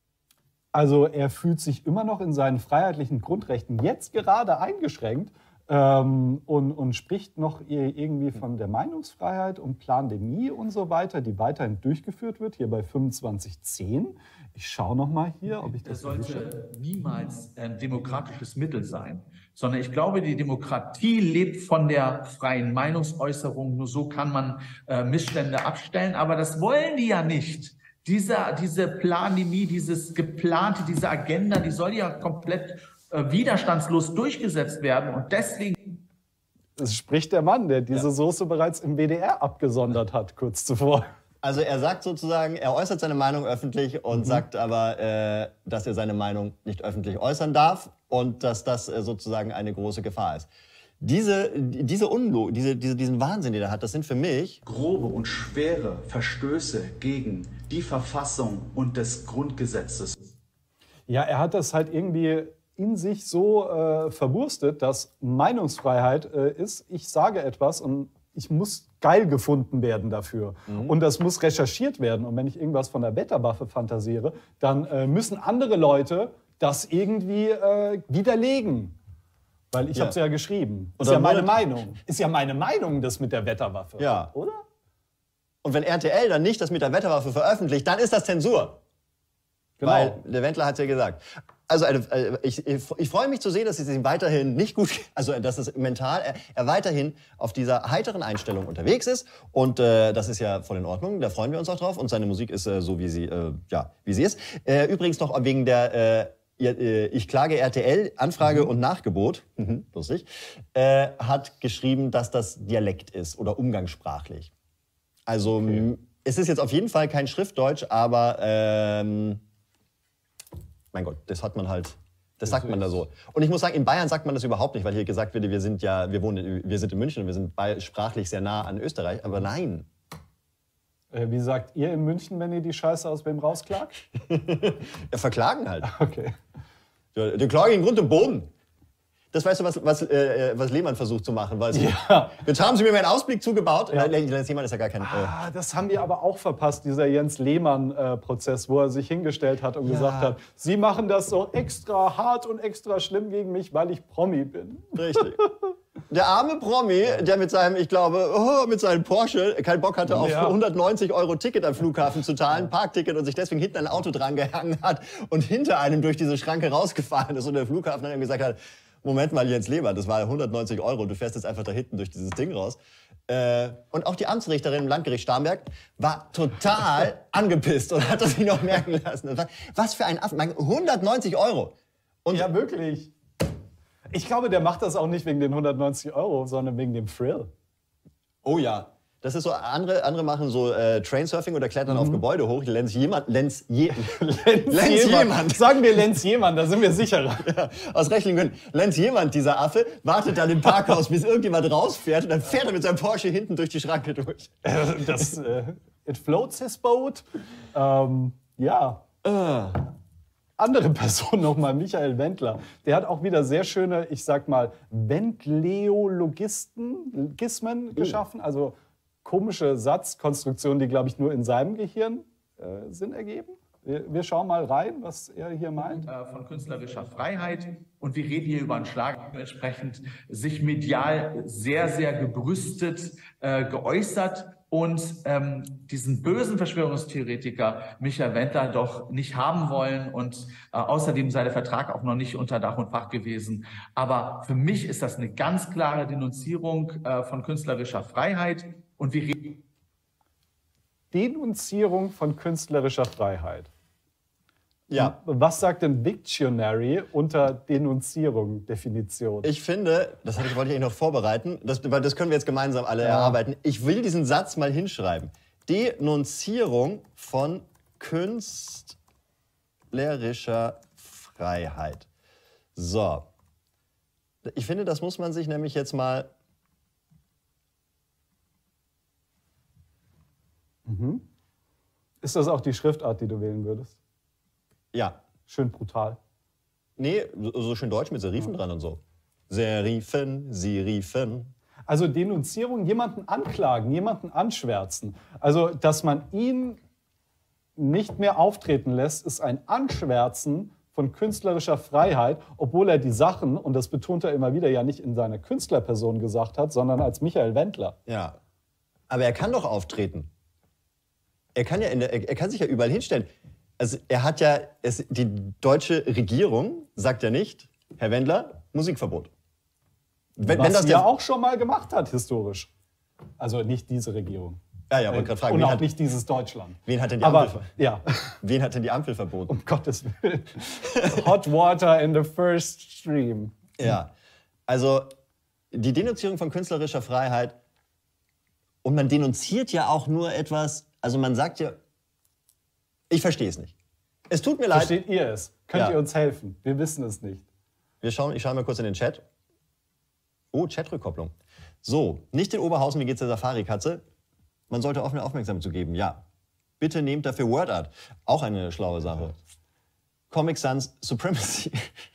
Also er fühlt sich immer noch in seinen freiheitlichen Grundrechten jetzt gerade eingeschränkt ähm, und, und spricht noch irgendwie von der Meinungsfreiheit und Plandemie und so weiter, die weiterhin durchgeführt wird, hier bei fünfundzwanzig zehn. Ich schaue noch mal hier, ob ich das... Das sollte niemals ein demokratisches Mittel sein, sondern ich glaube, die Demokratie lebt von der freien Meinungsäußerung. Nur so kann man äh, Missstände abstellen, aber das wollen die ja nicht. Diese, diese Plandemie, dieses geplante, diese Agenda, die soll ja komplett äh, widerstandslos durchgesetzt werden und deswegen... Es spricht der Mann, der diese ja. Soße bereits im W D R abgesondert hat, kurz zuvor. Also er sagt sozusagen, er äußert seine Meinung öffentlich und mhm. sagt aber, äh, dass er seine Meinung nicht öffentlich äußern darf und dass das äh, sozusagen eine große Gefahr ist. Diese, diese Unlog, diese, diese, diesen Wahnsinn, den er hat, das sind für mich... grobe und schwere Verstöße gegen die Verfassung und des Grundgesetzes. Ja, er hat das halt irgendwie in sich so äh, verwurstet, dass Meinungsfreiheit äh, ist, ich sage etwas und ich muss geil gefunden werden dafür. Mhm. Und das muss recherchiert werden. Und wenn ich irgendwas von der Wetterwaffe fantasiere, dann äh, müssen andere Leute das irgendwie äh, widerlegen. Weil ich ja. habe es ja geschrieben. Ist ja meine Meinung. Ist ja meine Meinung, das mit der Wetterwaffe. Ja. Oder? Und wenn R T L dann nicht das mit der Wetterwaffe veröffentlicht, dann ist das Zensur. Genau. Weil der Wendler hat es ja gesagt. Also eine, ich, ich freue mich zu sehen, dass es ihm weiterhin nicht gut, also dass es mental, er, er weiterhin auf dieser heiteren Einstellung unterwegs ist. Und äh, das ist ja voll in Ordnung, da freuen wir uns auch drauf. Und seine Musik ist äh, so, wie sie, äh, ja, wie sie ist. Äh, übrigens noch wegen der... Äh, Ich klage R T L, Anfrage mhm. und Nachgebot, mhm, lustig, äh, hat geschrieben, dass das Dialekt ist oder umgangssprachlich. Also okay. Es ist jetzt auf jeden Fall kein Schriftdeutsch, aber ähm, mein Gott, das hat man halt, das sagt man da so. Und ich muss sagen, in Bayern sagt man das überhaupt nicht, weil hier gesagt wird, wir sind ja, wir wohnen, wir sind in München und wir sind sprachlich sehr nah an Österreich, aber nein. Wie sagt ihr in München, wenn ihr die Scheiße aus wem rausklagt? Ja, verklagen halt. Okay. Ja, die Klage in Grund und Boden. Das weißt du, was, was, äh, was Lehmann versucht zu machen. Weil sie, ja. Jetzt haben sie mir meinen Ausblick zugebaut. Ja. Jens Lehmann ist ja gar kein... Äh ah, das haben wir aber auch verpasst, dieser Jens Lehmann-Prozess, wo er sich hingestellt hat und ja. gesagt hat, Sie machen das so extra hart und extra schlimm gegen mich, weil ich Promi bin. Richtig. Der arme Promi, der mit seinem, ich glaube, oh, mit seinem Porsche keinen Bock hatte, auf ja. hundertneunzig Euro Ticket am Flughafen zu zahlen, Parkticket, und sich deswegen hinten ein Auto dran gehangen hat und hinter einem durch diese Schranke rausgefahren ist und der Flughafen dann ihm gesagt hat, Moment mal, Jens Lehmann, das war hundertneunzig Euro, du fährst jetzt einfach da hinten durch dieses Ding raus. Äh, und auch die Amtsrichterin im Landgericht Starnberg war total angepisst und hat das sich noch merken lassen. Was für ein Affen, hundertneunzig Euro. Und ja, wirklich. Ich glaube, der macht das auch nicht wegen den hundertneunzig Euro, sondern wegen dem Thrill. Oh ja. Das ist so, andere, andere machen so äh, Trainsurfing oder klettern mhm. auf Gebäude hoch. Lenz jemand, Lenz, je, Lenz, Lenz jemand. jemand. Sagen wir Lenz jemand, da sind wir sicherer. Ja, aus rechtlichen Gründen. Lenz jemand, dieser Affe, wartet dann im Parkhaus, bis irgendjemand rausfährt und dann fährt er mit seinem Porsche hinten durch die Schranke durch. Das, äh, it floats his boat. Ähm, ja. Uh. Andere Person nochmal, Michael Wendler. Der hat auch wieder sehr schöne, ich sag mal, Wendleologismen uh. geschaffen. Also komische Satzkonstruktionen, die, glaube ich, nur in seinem Gehirn äh, Sinn ergeben. Wir, wir schauen mal rein, was er hier meint. Äh, von künstlerischer Freiheit. Und wir reden hier über einen Schlag, entsprechend sich medial sehr, sehr gebrüstet äh, geäußert und ähm, diesen bösen Verschwörungstheoretiker Michael Wendler doch nicht haben wollen. Und äh, außerdem sei der Vertrag auch noch nicht unter Dach und Fach gewesen. Aber für mich ist das eine ganz klare Denunzierung äh, von künstlerischer Freiheit. Und wir reden Denunzierung von künstlerischer Freiheit. Ja. Was sagt denn Wiktionary unter Denunzierung, Definition? Ich finde, das wollte ich eigentlich noch vorbereiten, das, das können wir jetzt gemeinsam alle ja. erarbeiten. Ich will diesen Satz mal hinschreiben. Denunzierung von künstlerischer Freiheit. So. Ich finde, das muss man sich nämlich jetzt mal... Mhm. Ist das auch die Schriftart, die du wählen würdest? Ja. Schön brutal. Nee, so, so schön deutsch mit Serifen ja. dran und so. Serifen, sie riefen. Also Denunzierung, jemanden anklagen, jemanden anschwärzen. Also, dass man ihn nicht mehr auftreten lässt, ist ein Anschwärzen von künstlerischer Freiheit, obwohl er die Sachen, und das betont er immer wieder, ja nicht in seiner Künstlerperson gesagt hat, sondern als Michael Wendler. Ja, aber er kann doch auftreten. Er kann, ja in der, er kann sich ja überall hinstellen. Also er hat ja, es, die deutsche Regierung sagt ja nicht, Herr Wendler, Musikverbot. Wenn, Was wenn das ja auch schon mal gemacht hat, historisch. Also nicht diese Regierung. Ja, ja, wollte gerade fragen. Und auch hat, nicht dieses Deutschland. Wen hat denn die Aber, Ampel, ja. wen hat denn die Ampel verboten? Um Gottes Willen. Hot water in the first stream. Ja, also die Denunzierung von künstlerischer Freiheit. Und man denunziert ja auch nur etwas, also man sagt ja, ich verstehe es nicht. Es tut mir leid. Versteht ihr es? Könnt Ja. ihr uns helfen? Wir wissen es nicht. Wir schauen, ich schaue mal kurz in den Chat. Oh, Chatrückkopplung. So, nicht in Oberhausen, wie geht's der Safari-Katze? Man sollte offene Aufmerksamkeit zu geben, ja. Bitte nehmt dafür WordArt. Auch eine schlaue Sache. Comic Sans Supremacy.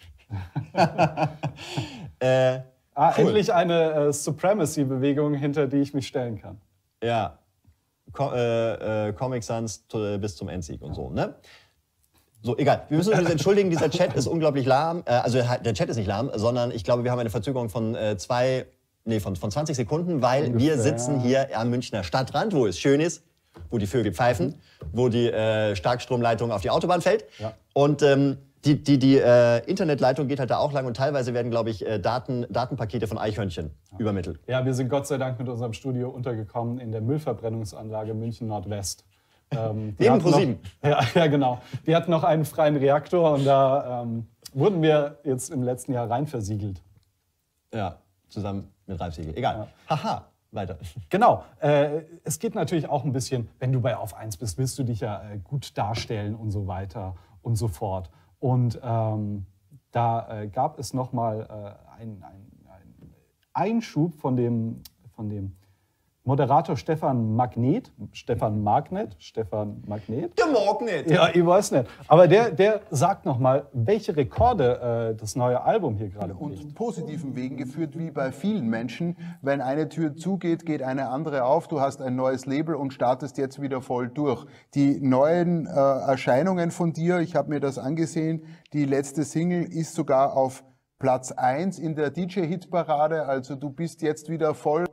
äh, Ah, cool. endlich eine äh, Supremacy-Bewegung, hinter die ich mich stellen kann. Ja. Co äh, äh, Comic Sans to, bis zum Endsieg und so, ne? So, egal. Wir müssen uns entschuldigen, dieser Chat ist unglaublich lahm. Äh, also der Chat ist nicht lahm, sondern ich glaube, wir haben eine Verzögerung von äh, zwei, nee, von, von zwanzig Sekunden, weil Ungefähr. wir sitzen hier am Münchner Stadtrand, wo es schön ist, wo die Vögel pfeifen, wo die äh, Starkstromleitung auf die Autobahn fällt. Ja. Und ähm, die, die, die äh, Internetleitung geht halt da auch lang und teilweise werden, glaube ich, äh, Daten, Datenpakete von Eichhörnchen ja. übermittelt. Ja, wir sind Gott sei Dank mit unserem Studio untergekommen in der Müllverbrennungsanlage München Nordwest. Ähm, Neben ProSieben. Ja, ja, genau. Die hatten noch einen freien Reaktor und da ähm, wurden wir jetzt im letzten Jahr rein versiegelt. Ja, zusammen mit Ralf Siegel. Egal. Ja. Haha, weiter. Genau. Äh, es geht natürlich auch ein bisschen, wenn du bei Auf eins bist, willst du dich ja äh, gut darstellen und so weiter und so fort. Und ähm, da äh, gab es nochmal äh, einen ein Einschub von dem, von dem Moderator Stefan Magnet, Stefan Magnet, Stefan Magnet. Der Magnet! Ja, ich weiß nicht. Aber der, der sagt nochmal, welche Rekorde äh, das neue Album hier gerade bricht. Und positiven Wegen geführt, wie bei vielen Menschen. Wenn eine Tür zugeht, geht eine andere auf. Du hast ein neues Label und startest jetzt wieder voll durch. Die neuen äh, Erscheinungen von dir, ich habe mir das angesehen, die letzte Single ist sogar auf Platz eins in der D J-Hitparade. Also du bist jetzt wieder voll...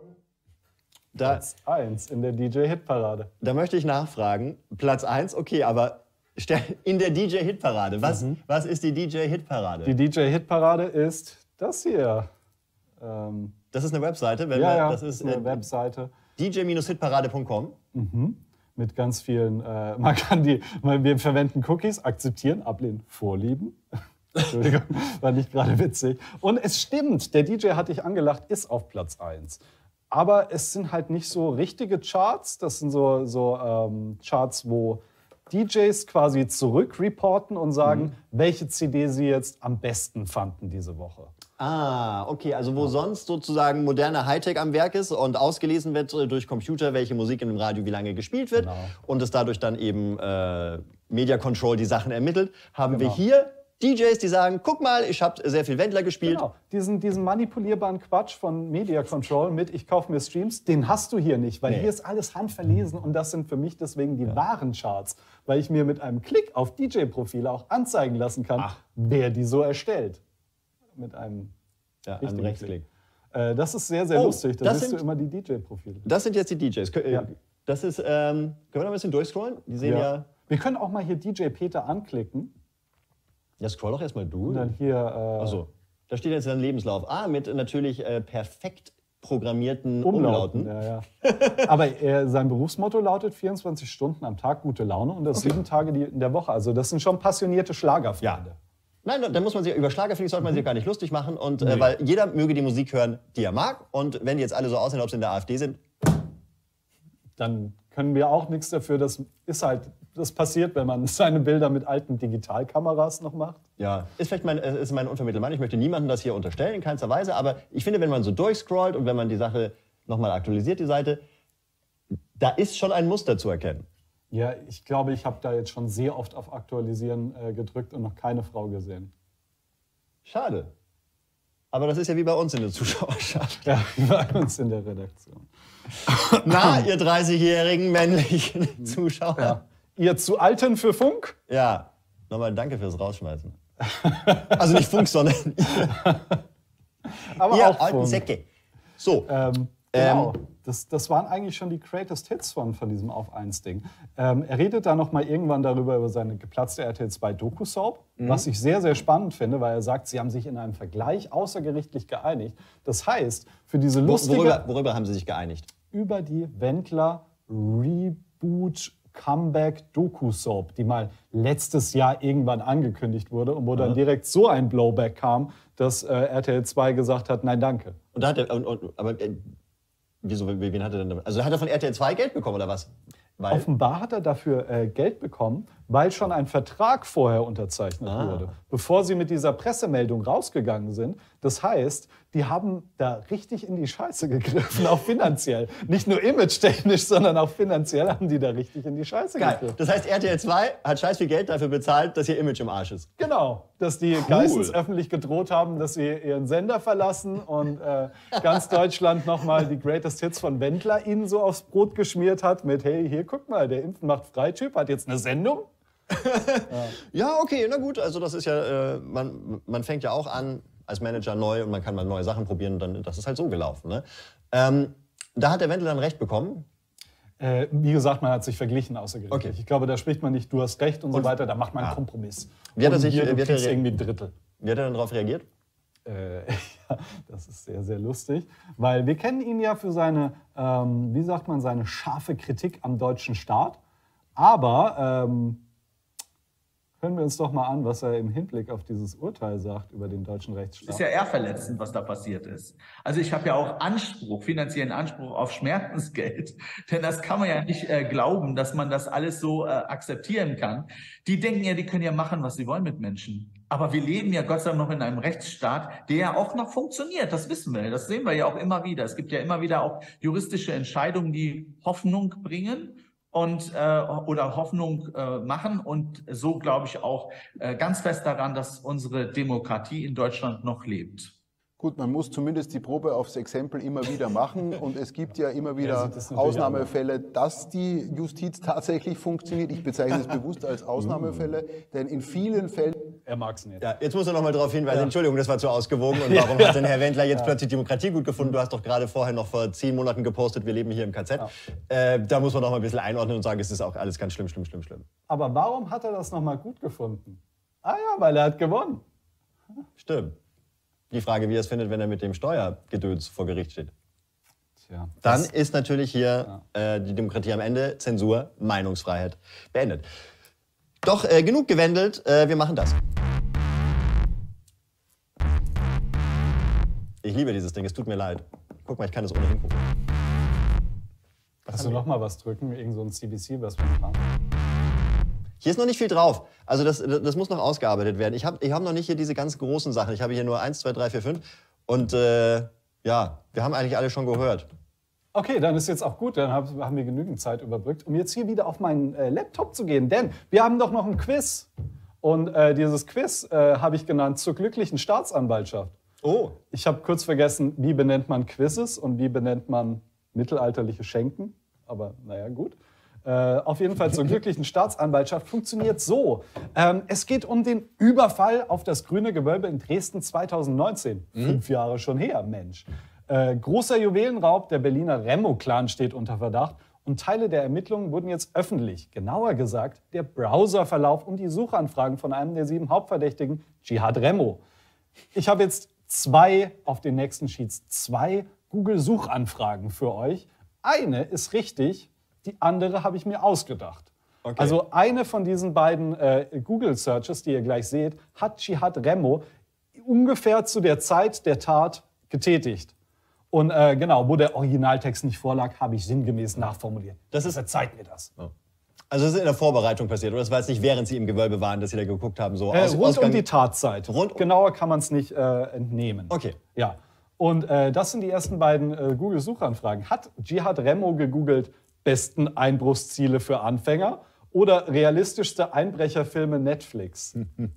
Da, Platz eins in der D J-Hitparade. da möchte ich nachfragen, Platz eins, okay, aber in der D J-Hitparade, was, Mhm. was ist die D J-Hitparade? Die D J-Hitparade ist das hier. Ähm, Das ist eine Webseite, wenn ja, wir, ja, das ist eine äh, Webseite. D J Hitparade punkt com. Mhm. Mit ganz vielen, äh, man kann die, wir verwenden Cookies, akzeptieren, ablehnen, vorlieben. Entschuldigung, war nicht gerade witzig. Und es stimmt, der D J, hatte ich angelacht, ist auf Platz eins. Aber es sind halt nicht so richtige Charts, das sind so, so ähm, Charts, wo D Js quasi zurückreporten und sagen, mhm. welche C D sie jetzt am besten fanden diese Woche. Ah, okay, also wo ja. sonst sozusagen moderne Hightech am Werk ist und ausgelesen wird durch Computer, welche Musik in dem Radio wie lange gespielt wird, genau. und es dadurch dann eben äh, Media Control die Sachen ermittelt, haben genau. wir hier D Js, die sagen, guck mal, ich habe sehr viel Wendler gespielt. Genau, diesen, diesen manipulierbaren Quatsch von Media Control mit ich kaufe mir Streams, den hast du hier nicht, weil nee. hier ist alles handverlesen und das sind für mich deswegen die ja. wahren Charts, weil ich mir mit einem Klick auf D J-Profile auch anzeigen lassen kann, Ach. wer die so erstellt. Mit einem, ja, einem Rechtsklick. Äh, das ist sehr, sehr oh, lustig, da siehst sind, du immer die D J-Profile. Das sind jetzt die D Js. Ja. Das ist, ähm, können wir noch ein bisschen durchscrollen? Die sehen ja. ja wir können auch mal hier D J Peter anklicken. Ja, scroll doch erstmal du. Und dann hier. Äh, Achso, da steht jetzt ein Lebenslauf. Ah, mit natürlich äh, perfekt programmierten Umlauten. Umlauten. Ja, ja. Aber äh, sein Berufsmotto lautet vierundzwanzig Stunden am Tag gute Laune und das okay. sieben Tage die, in der Woche. Also das sind schon passionierte Schlagerfreunde. Ja. Nein, da muss man sich über Schlager, finde ich, sollte man sich gar nicht lustig machen. Und, nee. äh, weil jeder möge die Musik hören, die er mag. Und wenn die jetzt alle so aussehen, ob sie in der AfD sind, dann können wir auch nichts dafür. Das ist halt, das passiert, wenn man seine Bilder mit alten Digitalkameras noch macht. Ja, ist vielleicht mein, ist mein unvermittelter Meinung. Ich möchte niemandem das hier unterstellen, in keinster Weise. Aber ich finde, wenn man so durchscrollt und wenn man die Sache nochmal aktualisiert, die Seite, da ist schon ein Muster zu erkennen. Ja, ich glaube, ich habe da jetzt schon sehr oft auf Aktualisieren äh, gedrückt und noch keine Frau gesehen. Schade. Aber das ist ja wie bei uns in der Zuschauerschaft. Ja, wie bei uns in der Redaktion. Na, ihr dreißigjährigen männlichen Zuschauer. Ja. Ihr zu Alten für Funk? Ja, nochmal danke fürs Rausschmeißen. Also nicht Funk, sondern ihr, Aber ihr auch alten Funk. Säcke. So, Ähm, genau. Ähm, Das, das waren eigentlich schon die Greatest Hits von, von diesem Auf eins Ding. Ähm, er redet da noch mal irgendwann darüber, über seine geplatzte R T L zwei Doku-Soap, Mhm. was ich sehr, sehr spannend finde, weil er sagt, sie haben sich in einem Vergleich außergerichtlich geeinigt. Das heißt, für diese lustige... worüber, worüber haben Sie sich geeinigt? Über die Wendler Reboot Comeback Doku-Soap, die mal letztes Jahr irgendwann angekündigt wurde und wo dann direkt so ein Blowback kam, dass äh, R T L zwei gesagt hat, nein, danke. Und da hat er, und, und, aber äh, wieso, wen hat er denn damit? Also hat er von R T L zwei Geld bekommen oder was? Weil, Offenbar hat er dafür äh, Geld bekommen, weil schon ein Vertrag vorher unterzeichnet Ah. wurde, bevor sie mit dieser Pressemeldung rausgegangen sind. Das heißt, die haben da richtig in die Scheiße gegriffen, auch finanziell. Nicht nur image-technisch, sondern auch finanziell haben die da richtig in die Scheiße geil. gegriffen. Das heißt, R T L zwei hat scheiß viel Geld dafür bezahlt, dass ihr Image im Arsch ist. Genau, dass die Geissens öffentlich gedroht haben, dass sie ihren Sender verlassen und äh, ganz Deutschland nochmal die Greatest Hits von Wendler ihnen so aufs Brot geschmiert hat mit, hey, hier, guck mal, der Impfen macht frei-Typ hat jetzt eine Sendung. Ja, okay, na gut. Also das ist ja, äh, man, man fängt ja auch an als Manager neu und man kann mal neue Sachen probieren und dann, das ist halt so gelaufen. Ne? Ähm, da hat der Wendler dann recht bekommen. Äh, wie gesagt, man hat sich verglichen außergerichtlich. Okay. Ich glaube, da spricht man nicht, du hast recht und, so weiter, da macht man einen Ah. Kompromiss. Wie hat er Und sich- hier, du wie hat er kriegst re- irgendwie ein Drittel. Wie hat er dann darauf reagiert? Äh, ja, das ist sehr, sehr lustig, weil wir kennen ihn ja für seine, ähm, wie sagt man, seine scharfe Kritik am deutschen Staat. Aber ähm, hören wir uns doch mal an, was er im Hinblick auf dieses Urteil sagt über den deutschen Es Rechtsstaat. ist ja eher verletzend, was da passiert ist. Also ich habe ja auch Anspruch, finanziellen Anspruch auf Schmerzensgeld. Denn das kann man ja nicht äh, glauben, dass man das alles so äh, akzeptieren kann. Die denken ja, die können ja machen, was sie wollen mit Menschen. Aber wir leben ja Gott sei Dank noch in einem Rechtsstaat, der ja auch noch funktioniert. Das wissen wir. Das sehen wir ja auch immer wieder. Es gibt ja immer wieder auch juristische Entscheidungen, die Hoffnung bringen. Und, äh, oder Hoffnung äh, machen. Und so glaube ich auch äh, ganz fest daran, dass unsere Demokratie in Deutschland noch lebt. Gut, man muss zumindest die Probe aufs Exempel immer wieder machen und es gibt ja immer Ja, wieder sieht das natürlich Ausnahmefälle, dass die Justiz tatsächlich funktioniert. Ich bezeichne es bewusst als Ausnahmefälle, denn in vielen Fällen... Er mag es nicht. Ja, jetzt muss er noch mal darauf hinweisen, Entschuldigung, das war zu ausgewogen. Und warum hat denn Herr Wendler jetzt plötzlich Demokratie gut gefunden? Du hast doch gerade vorher noch vor zehn Monaten gepostet, wir leben hier im K Z. Äh, da muss man noch mal ein bisschen einordnen und sagen, es ist auch alles ganz schlimm, schlimm, schlimm, schlimm. Aber warum hat er das nochmal gut gefunden? Ah ja, weil er hat gewonnen. Stimmt. Die Frage, wie er es findet, wenn er mit dem Steuergedöns vor Gericht steht. Tja, Dann das- ist natürlich hier äh, die Demokratie am Ende, Zensur, Meinungsfreiheit beendet. Doch äh, genug gewendelt, äh, wir machen das. Ich liebe dieses Ding, es tut mir leid. Guck mal, ich kann es ohnehin gucken. Kannst du noch mal was drücken? Irgend so ein C B C, was wir haben. Hier ist noch nicht viel drauf. Also das, das muss noch ausgearbeitet werden. Ich habe ich hab noch nicht hier diese ganz großen Sachen. Ich habe hier nur eins, zwei, drei, vier, fünf. Und äh, ja, wir haben eigentlich alle schon gehört. Okay, dann ist jetzt auch gut, dann hab- haben wir genügend Zeit überbrückt, um jetzt hier wieder auf meinen äh, Laptop zu gehen. Denn wir haben doch noch ein Quiz. Und äh, dieses Quiz äh, habe ich genannt zur glücklichen Staatsanwaltschaft. Oh. Ich habe kurz vergessen, wie benennt man Quizzes und wie benennt man mittelalterliche Schenken. Aber naja, gut. Äh, auf jeden Fall zur glücklichen Staatsanwaltschaft funktioniert so. Ähm, es geht um den Überfall auf das Grüne Gewölbe in Dresden zweitausendneunzehn. Fünf Jahre schon her, Mensch. Äh, großer Juwelenraub, der Berliner Remo-Clan steht unter Verdacht. Und Teile der Ermittlungen wurden jetzt öffentlich. Genauer gesagt, der Browserverlauf und die Suchanfragen von einem der sieben Hauptverdächtigen, Dschihad Remo. Ich habe jetzt zwei, auf den nächsten Sheets, zwei Google-Suchanfragen für euch. Eine ist richtig, die andere habe ich mir ausgedacht. Okay. Also eine von diesen beiden äh, Google-Searches, die ihr gleich seht, hat Dschihad Remo ungefähr zu der Zeit der Tat getätigt. Und äh, genau, wo der Originaltext nicht vorlag, habe ich sinngemäß nachformuliert. Das ist, verzeiht mir das. Ja. Also das ist in der Vorbereitung passiert, oder? Das war jetzt nicht, während Sie im Gewölbe waren, dass Sie da geguckt haben? So äh, aus, rund Ausgang um die Tatzeit. Rund um Genauer kann man es nicht äh, entnehmen. Okay. Ja. Und äh, das sind die ersten beiden äh, Google-Suchanfragen. Hat Jihad Remo gegoogelt, besten Einbruchsziele für Anfänger oder realistischste Einbrecherfilme Netflix?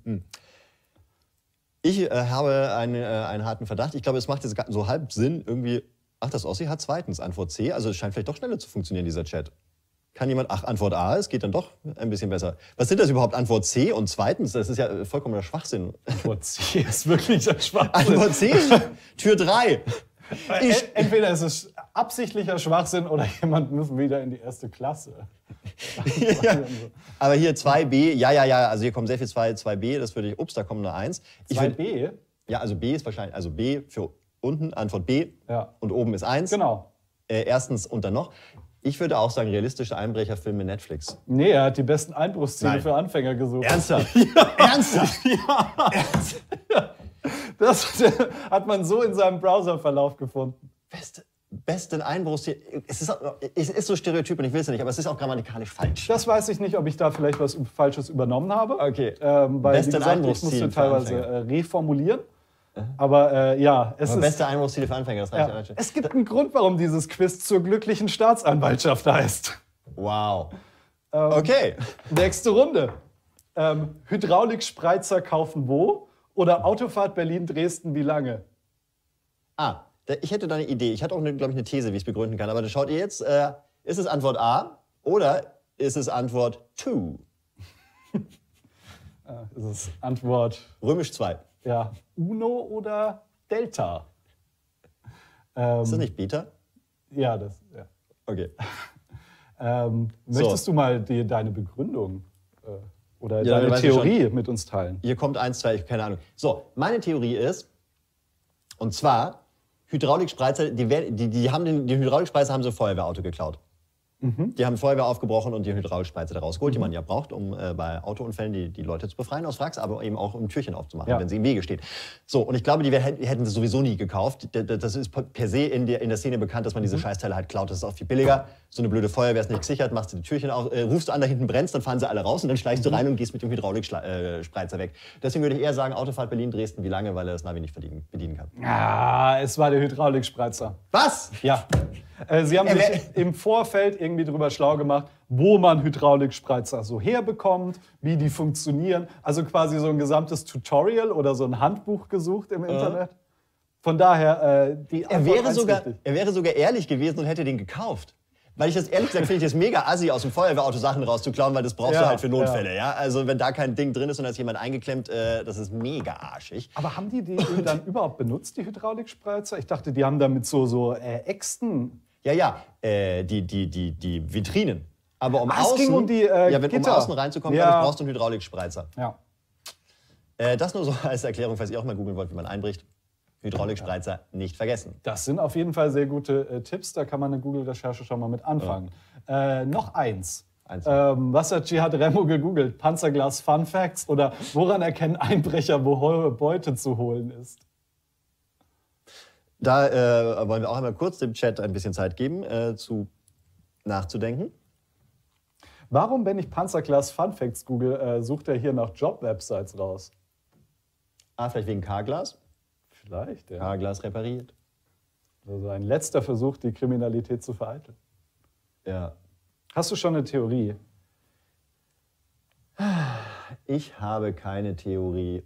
Ich äh, habe einen, äh, einen harten Verdacht. Ich glaube, es macht jetzt so halb Sinn, irgendwie. Ach, das Ossi hat zweitens Antwort C. Also es scheint vielleicht doch schneller zu funktionieren, dieser Chat. Kann jemand, ach, Antwort A, es geht dann doch ein bisschen besser. Was sind das überhaupt, Antwort C und zweitens? Das ist ja vollkommener Schwachsinn. Antwort C ist wirklich ein Schwachsinn. Antwort C, Tür drei. Ich, Entweder ist es absichtlicher Schwachsinn oder jemand muss wieder in die erste Klasse. Ja, aber hier zwei B, ja, ja, ja, also hier kommen sehr viel zwei B, das würde ich, ups, da kommt eine eins. zwei B? Ja, also B ist wahrscheinlich, also B für unten, Antwort B ja. Und oben ist eins. Genau. Äh, erstens und dann noch. Ich würde auch sagen, realistische Einbrecherfilme Netflix. Nee, er hat die besten Einbruchsziele für Anfänger gesucht. Ernsthaft? Ja. Ernsthaft? Ja. Ernsthaft? Das hat man so in seinem Browserverlauf gefunden. Beste, besten Einbruchsziele. Es ist, es ist so stereotyp und ich will es ja nicht, aber es ist auch grammatikalisch falsch. Das weiß ich nicht, ob ich da vielleicht was Falsches übernommen habe. Okay. Ähm, weil, Beste wie gesagt, ich Einbruchsziele musste teilweise äh, reformulieren. Aber äh, ja, es aber ist... beste Einbruchsziele für Anfänger, das reicht ja. ja schon. Es gibt einen Grund, warum dieses Quiz zur glücklichen Staatsanwaltschaft heißt. Wow. Ähm, okay. Nächste Runde. Ähm, Hydraulikspreizer kaufen wo? Oder Autofahrt Berlin-Dresden wie lange? Ah, ich hätte da eine Idee. Ich hatte auch, glaube ich, eine These, wie ich es begründen kann. Aber schaut ihr jetzt, äh, ist es Antwort A oder ist es Antwort zwei? äh, ist es Antwort... Römisch zwei. Ja, Uno oder Delta? Ähm, ist das nicht Beta? Ja, das, ja. Okay. ähm, So. Möchtest du mal die, deine Begründung äh, oder Ja, deine weiß ich Theorie schon. mit uns teilen? Hier kommt eins, zwei, ich- keine Ahnung. So, meine Theorie ist, und zwar, Hydraulikspreizer, die, wer- die, die haben den, die Hydraulikspreizer haben so ein Feuerwehrauto geklaut. Die haben Feuerwehr aufgebrochen und die Hydraulikspreizer da rausgeholt, die man ja braucht, um äh, bei Autounfällen die, die Leute zu befreien aus Wracks, aber eben auch um Türchen aufzumachen, Ja. wenn sie im Wege stehen. So, und ich glaube, die wär, hätten das sowieso nie gekauft. D- d- Das ist per se in der, in der Szene bekannt, dass man diese Scheißteile halt klaut. Das ist auch viel billiger. So eine blöde Feuerwehr ist nicht gesichert, machst du die Türchen auf, äh, rufst du an, da hinten brennst, dann fahren sie alle raus und dann schleichst du rein und gehst mit dem Hydraulikspreizer weg. Deswegen würde ich eher sagen, Autofahrt Berlin-Dresden, wie lange, weil er das Navi nicht verdienen, bedienen kann. Ah, es war der Hydraulikspreizer. Was? Ja. Äh, Sie haben Äh, sich wer- im Vorfeld irgendwie drüber schlau gemacht, wo man Hydraulikspreizer so herbekommt, wie die funktionieren. Also quasi so ein gesamtes Tutorial oder so ein Handbuch gesucht im Internet. Von daher, äh, die Er Antwort wäre, eins sogar, richtig. er wäre sogar ehrlich gewesen und hätte den gekauft. Weil ich das, ehrlich gesagt, finde ich das mega assi, aus dem Feuerwehrauto Sachen rauszuklauen, weil das brauchst Ja, du halt für Notfälle, ja. ja. Also wenn da kein Ding drin ist und da ist jemand eingeklemmt, äh, das ist mega arschig. Aber haben die die dann überhaupt benutzt, die Hydraulikspreizer? Ich dachte, die haben damit so, so äh, Äxten. Ja, ja, äh, die, die, die, die Vitrinen. Aber um Ah, es außen, ging um die, äh, ja, wenn, um Gitter. außen reinzukommen, Ja. glaube ich, brauchst du einen Hydraulikspreizer. Ja. Äh, das nur so als Erklärung, falls ihr auch mal googeln wollt, wie man einbricht. Hydraulikspreizer nicht vergessen. Das sind auf jeden Fall sehr gute äh, Tipps. Da kann man eine Google-Recherche schon mal mit anfangen. Äh, noch eins. Eins. Ähm, was hat Jihad Remo gegoogelt? Panzerglas Fun Facts? Oder woran erkennen Einbrecher, wo hohe Beute zu holen ist? Da äh, wollen wir auch einmal kurz dem Chat ein bisschen Zeit geben, äh, zu nachzudenken. Warum, wenn ich Panzerglas Fun Facts google, äh, sucht er hier nach Job-Websites raus? Ah, vielleicht wegen K-Glas? Vielleicht, ja. K-Glas repariert. Also ein letzter Versuch, die Kriminalität zu vereiteln. Ja. Hast du schon eine Theorie? Ich habe keine Theorie.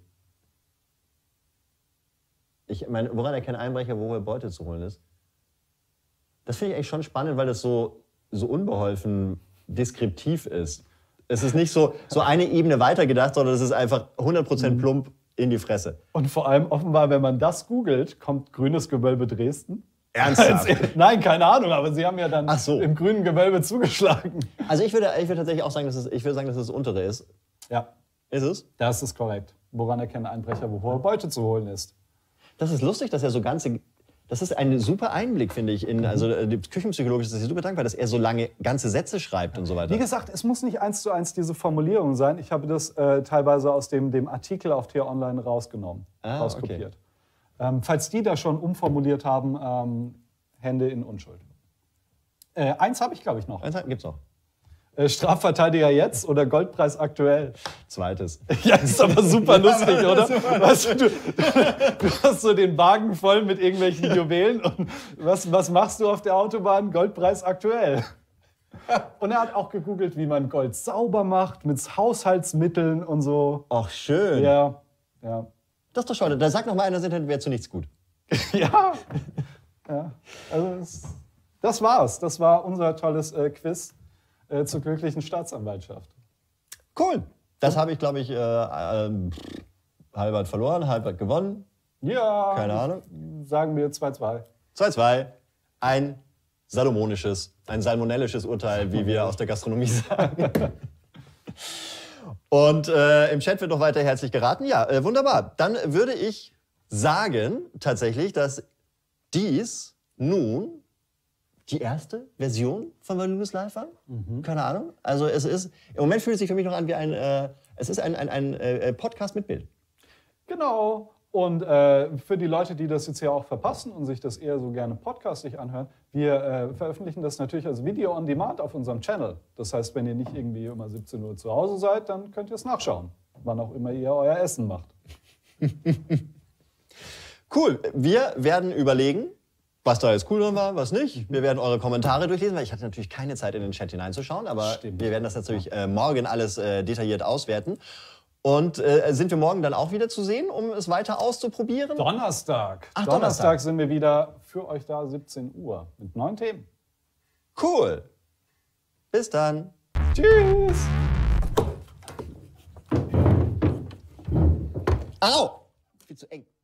Ich meine, woran erkennen Einbrecher, wo hohe Beute zu holen ist? Das finde ich eigentlich schon spannend, weil das so, so unbeholfen deskriptiv ist. Es ist nicht so, so eine Ebene weitergedacht, sondern es ist einfach hundert Prozent plump in die Fresse. Und vor allem offenbar, wenn man das googelt, kommt grünes Gewölbe Dresden. Ernsthaft? Nein, keine Ahnung, aber Sie haben ja dann Ach so. im grünen Gewölbe zugeschlagen. Also ich würde, ich würde tatsächlich auch sagen, dass es, ich würde sagen, dass es das untere ist. Ja, Ist es? das ist korrekt. Woran erkennen Einbrecher, wo hohe Beute zu holen ist? Das ist lustig, dass er so ganze... Das ist ein super Einblick, finde ich. In, also äh, die Küchenpsychologisch ist das super dankbar, dass er so lange ganze Sätze schreibt und so weiter. Wie gesagt, es muss nicht eins zu eins diese Formulierung sein. Ich habe das äh, teilweise aus dem, dem Artikel auf T-Online rausgenommen, Ah, rauskopiert. Ähm, falls die da schon umformuliert haben, ähm, Hände in Unschuld. Äh, eins habe ich, glaube ich, noch. Eins gibt's noch. Äh, Strafverteidiger jetzt oder Goldpreis aktuell? Zweites. Ja, ist aber super lustig, oder? Weißt du, du, du hast so den Wagen voll mit irgendwelchen Juwelen und was, was machst du auf der Autobahn? Goldpreis aktuell. Und er hat auch gegoogelt, wie man Gold sauber macht, mit Haushaltsmitteln und so. Ach, schön. Ja, ja. Das ist doch schade. Da sagt noch mal einer, das Internet wäre zu nichts gut. Ja. Ja. Also das, das war's. Das war unser tolles äh, Quiz äh, zur glücklichen Staatsanwaltschaft. Cool. Das habe ich, glaube ich, äh, äh, halbert verloren, halbert gewonnen. Ja. Keine Ahnung. Sagen wir zwei zwei. zwei zwei. Ein salomonisches, ein salmonellisches Urteil, wie wir aus der Gastronomie sagen. Und äh, im Chat wird noch weiter herzlich geraten. Ja, äh, wunderbar. Dann würde ich sagen, tatsächlich, dass dies nun die erste Version von Valulis Live war. Mhm. Keine Ahnung. Also es ist, im Moment fühlt es sich für mich noch an wie ein, äh, es ist ein, ein, ein äh, Podcast mit Bild. Genau. Und äh, für die Leute, die das jetzt ja auch verpassen und sich das eher so gerne podcastig anhören, wir äh, veröffentlichen das natürlich als Video on Demand auf unserem Channel. Das heißt, wenn ihr nicht irgendwie immer siebzehn Uhr zu Hause seid, dann könnt ihr es nachschauen, wann auch immer ihr euer Essen macht. Cool. Wir werden überlegen, was da jetzt cool drin war, was nicht. Wir werden eure Kommentare durchlesen, weil ich hatte natürlich keine Zeit, in den Chat hineinzuschauen. Aber Stimmt. wir werden das natürlich äh, morgen alles äh, detailliert auswerten. Und äh, sind wir morgen dann auch wieder zu sehen, um es weiter auszuprobieren? Donnerstag. Ach, Donnerstag. Donnerstag sind wir wieder für euch da, siebzehn Uhr, mit neuen Themen. Cool. Bis dann. Tschüss. Au! Viel zu eng.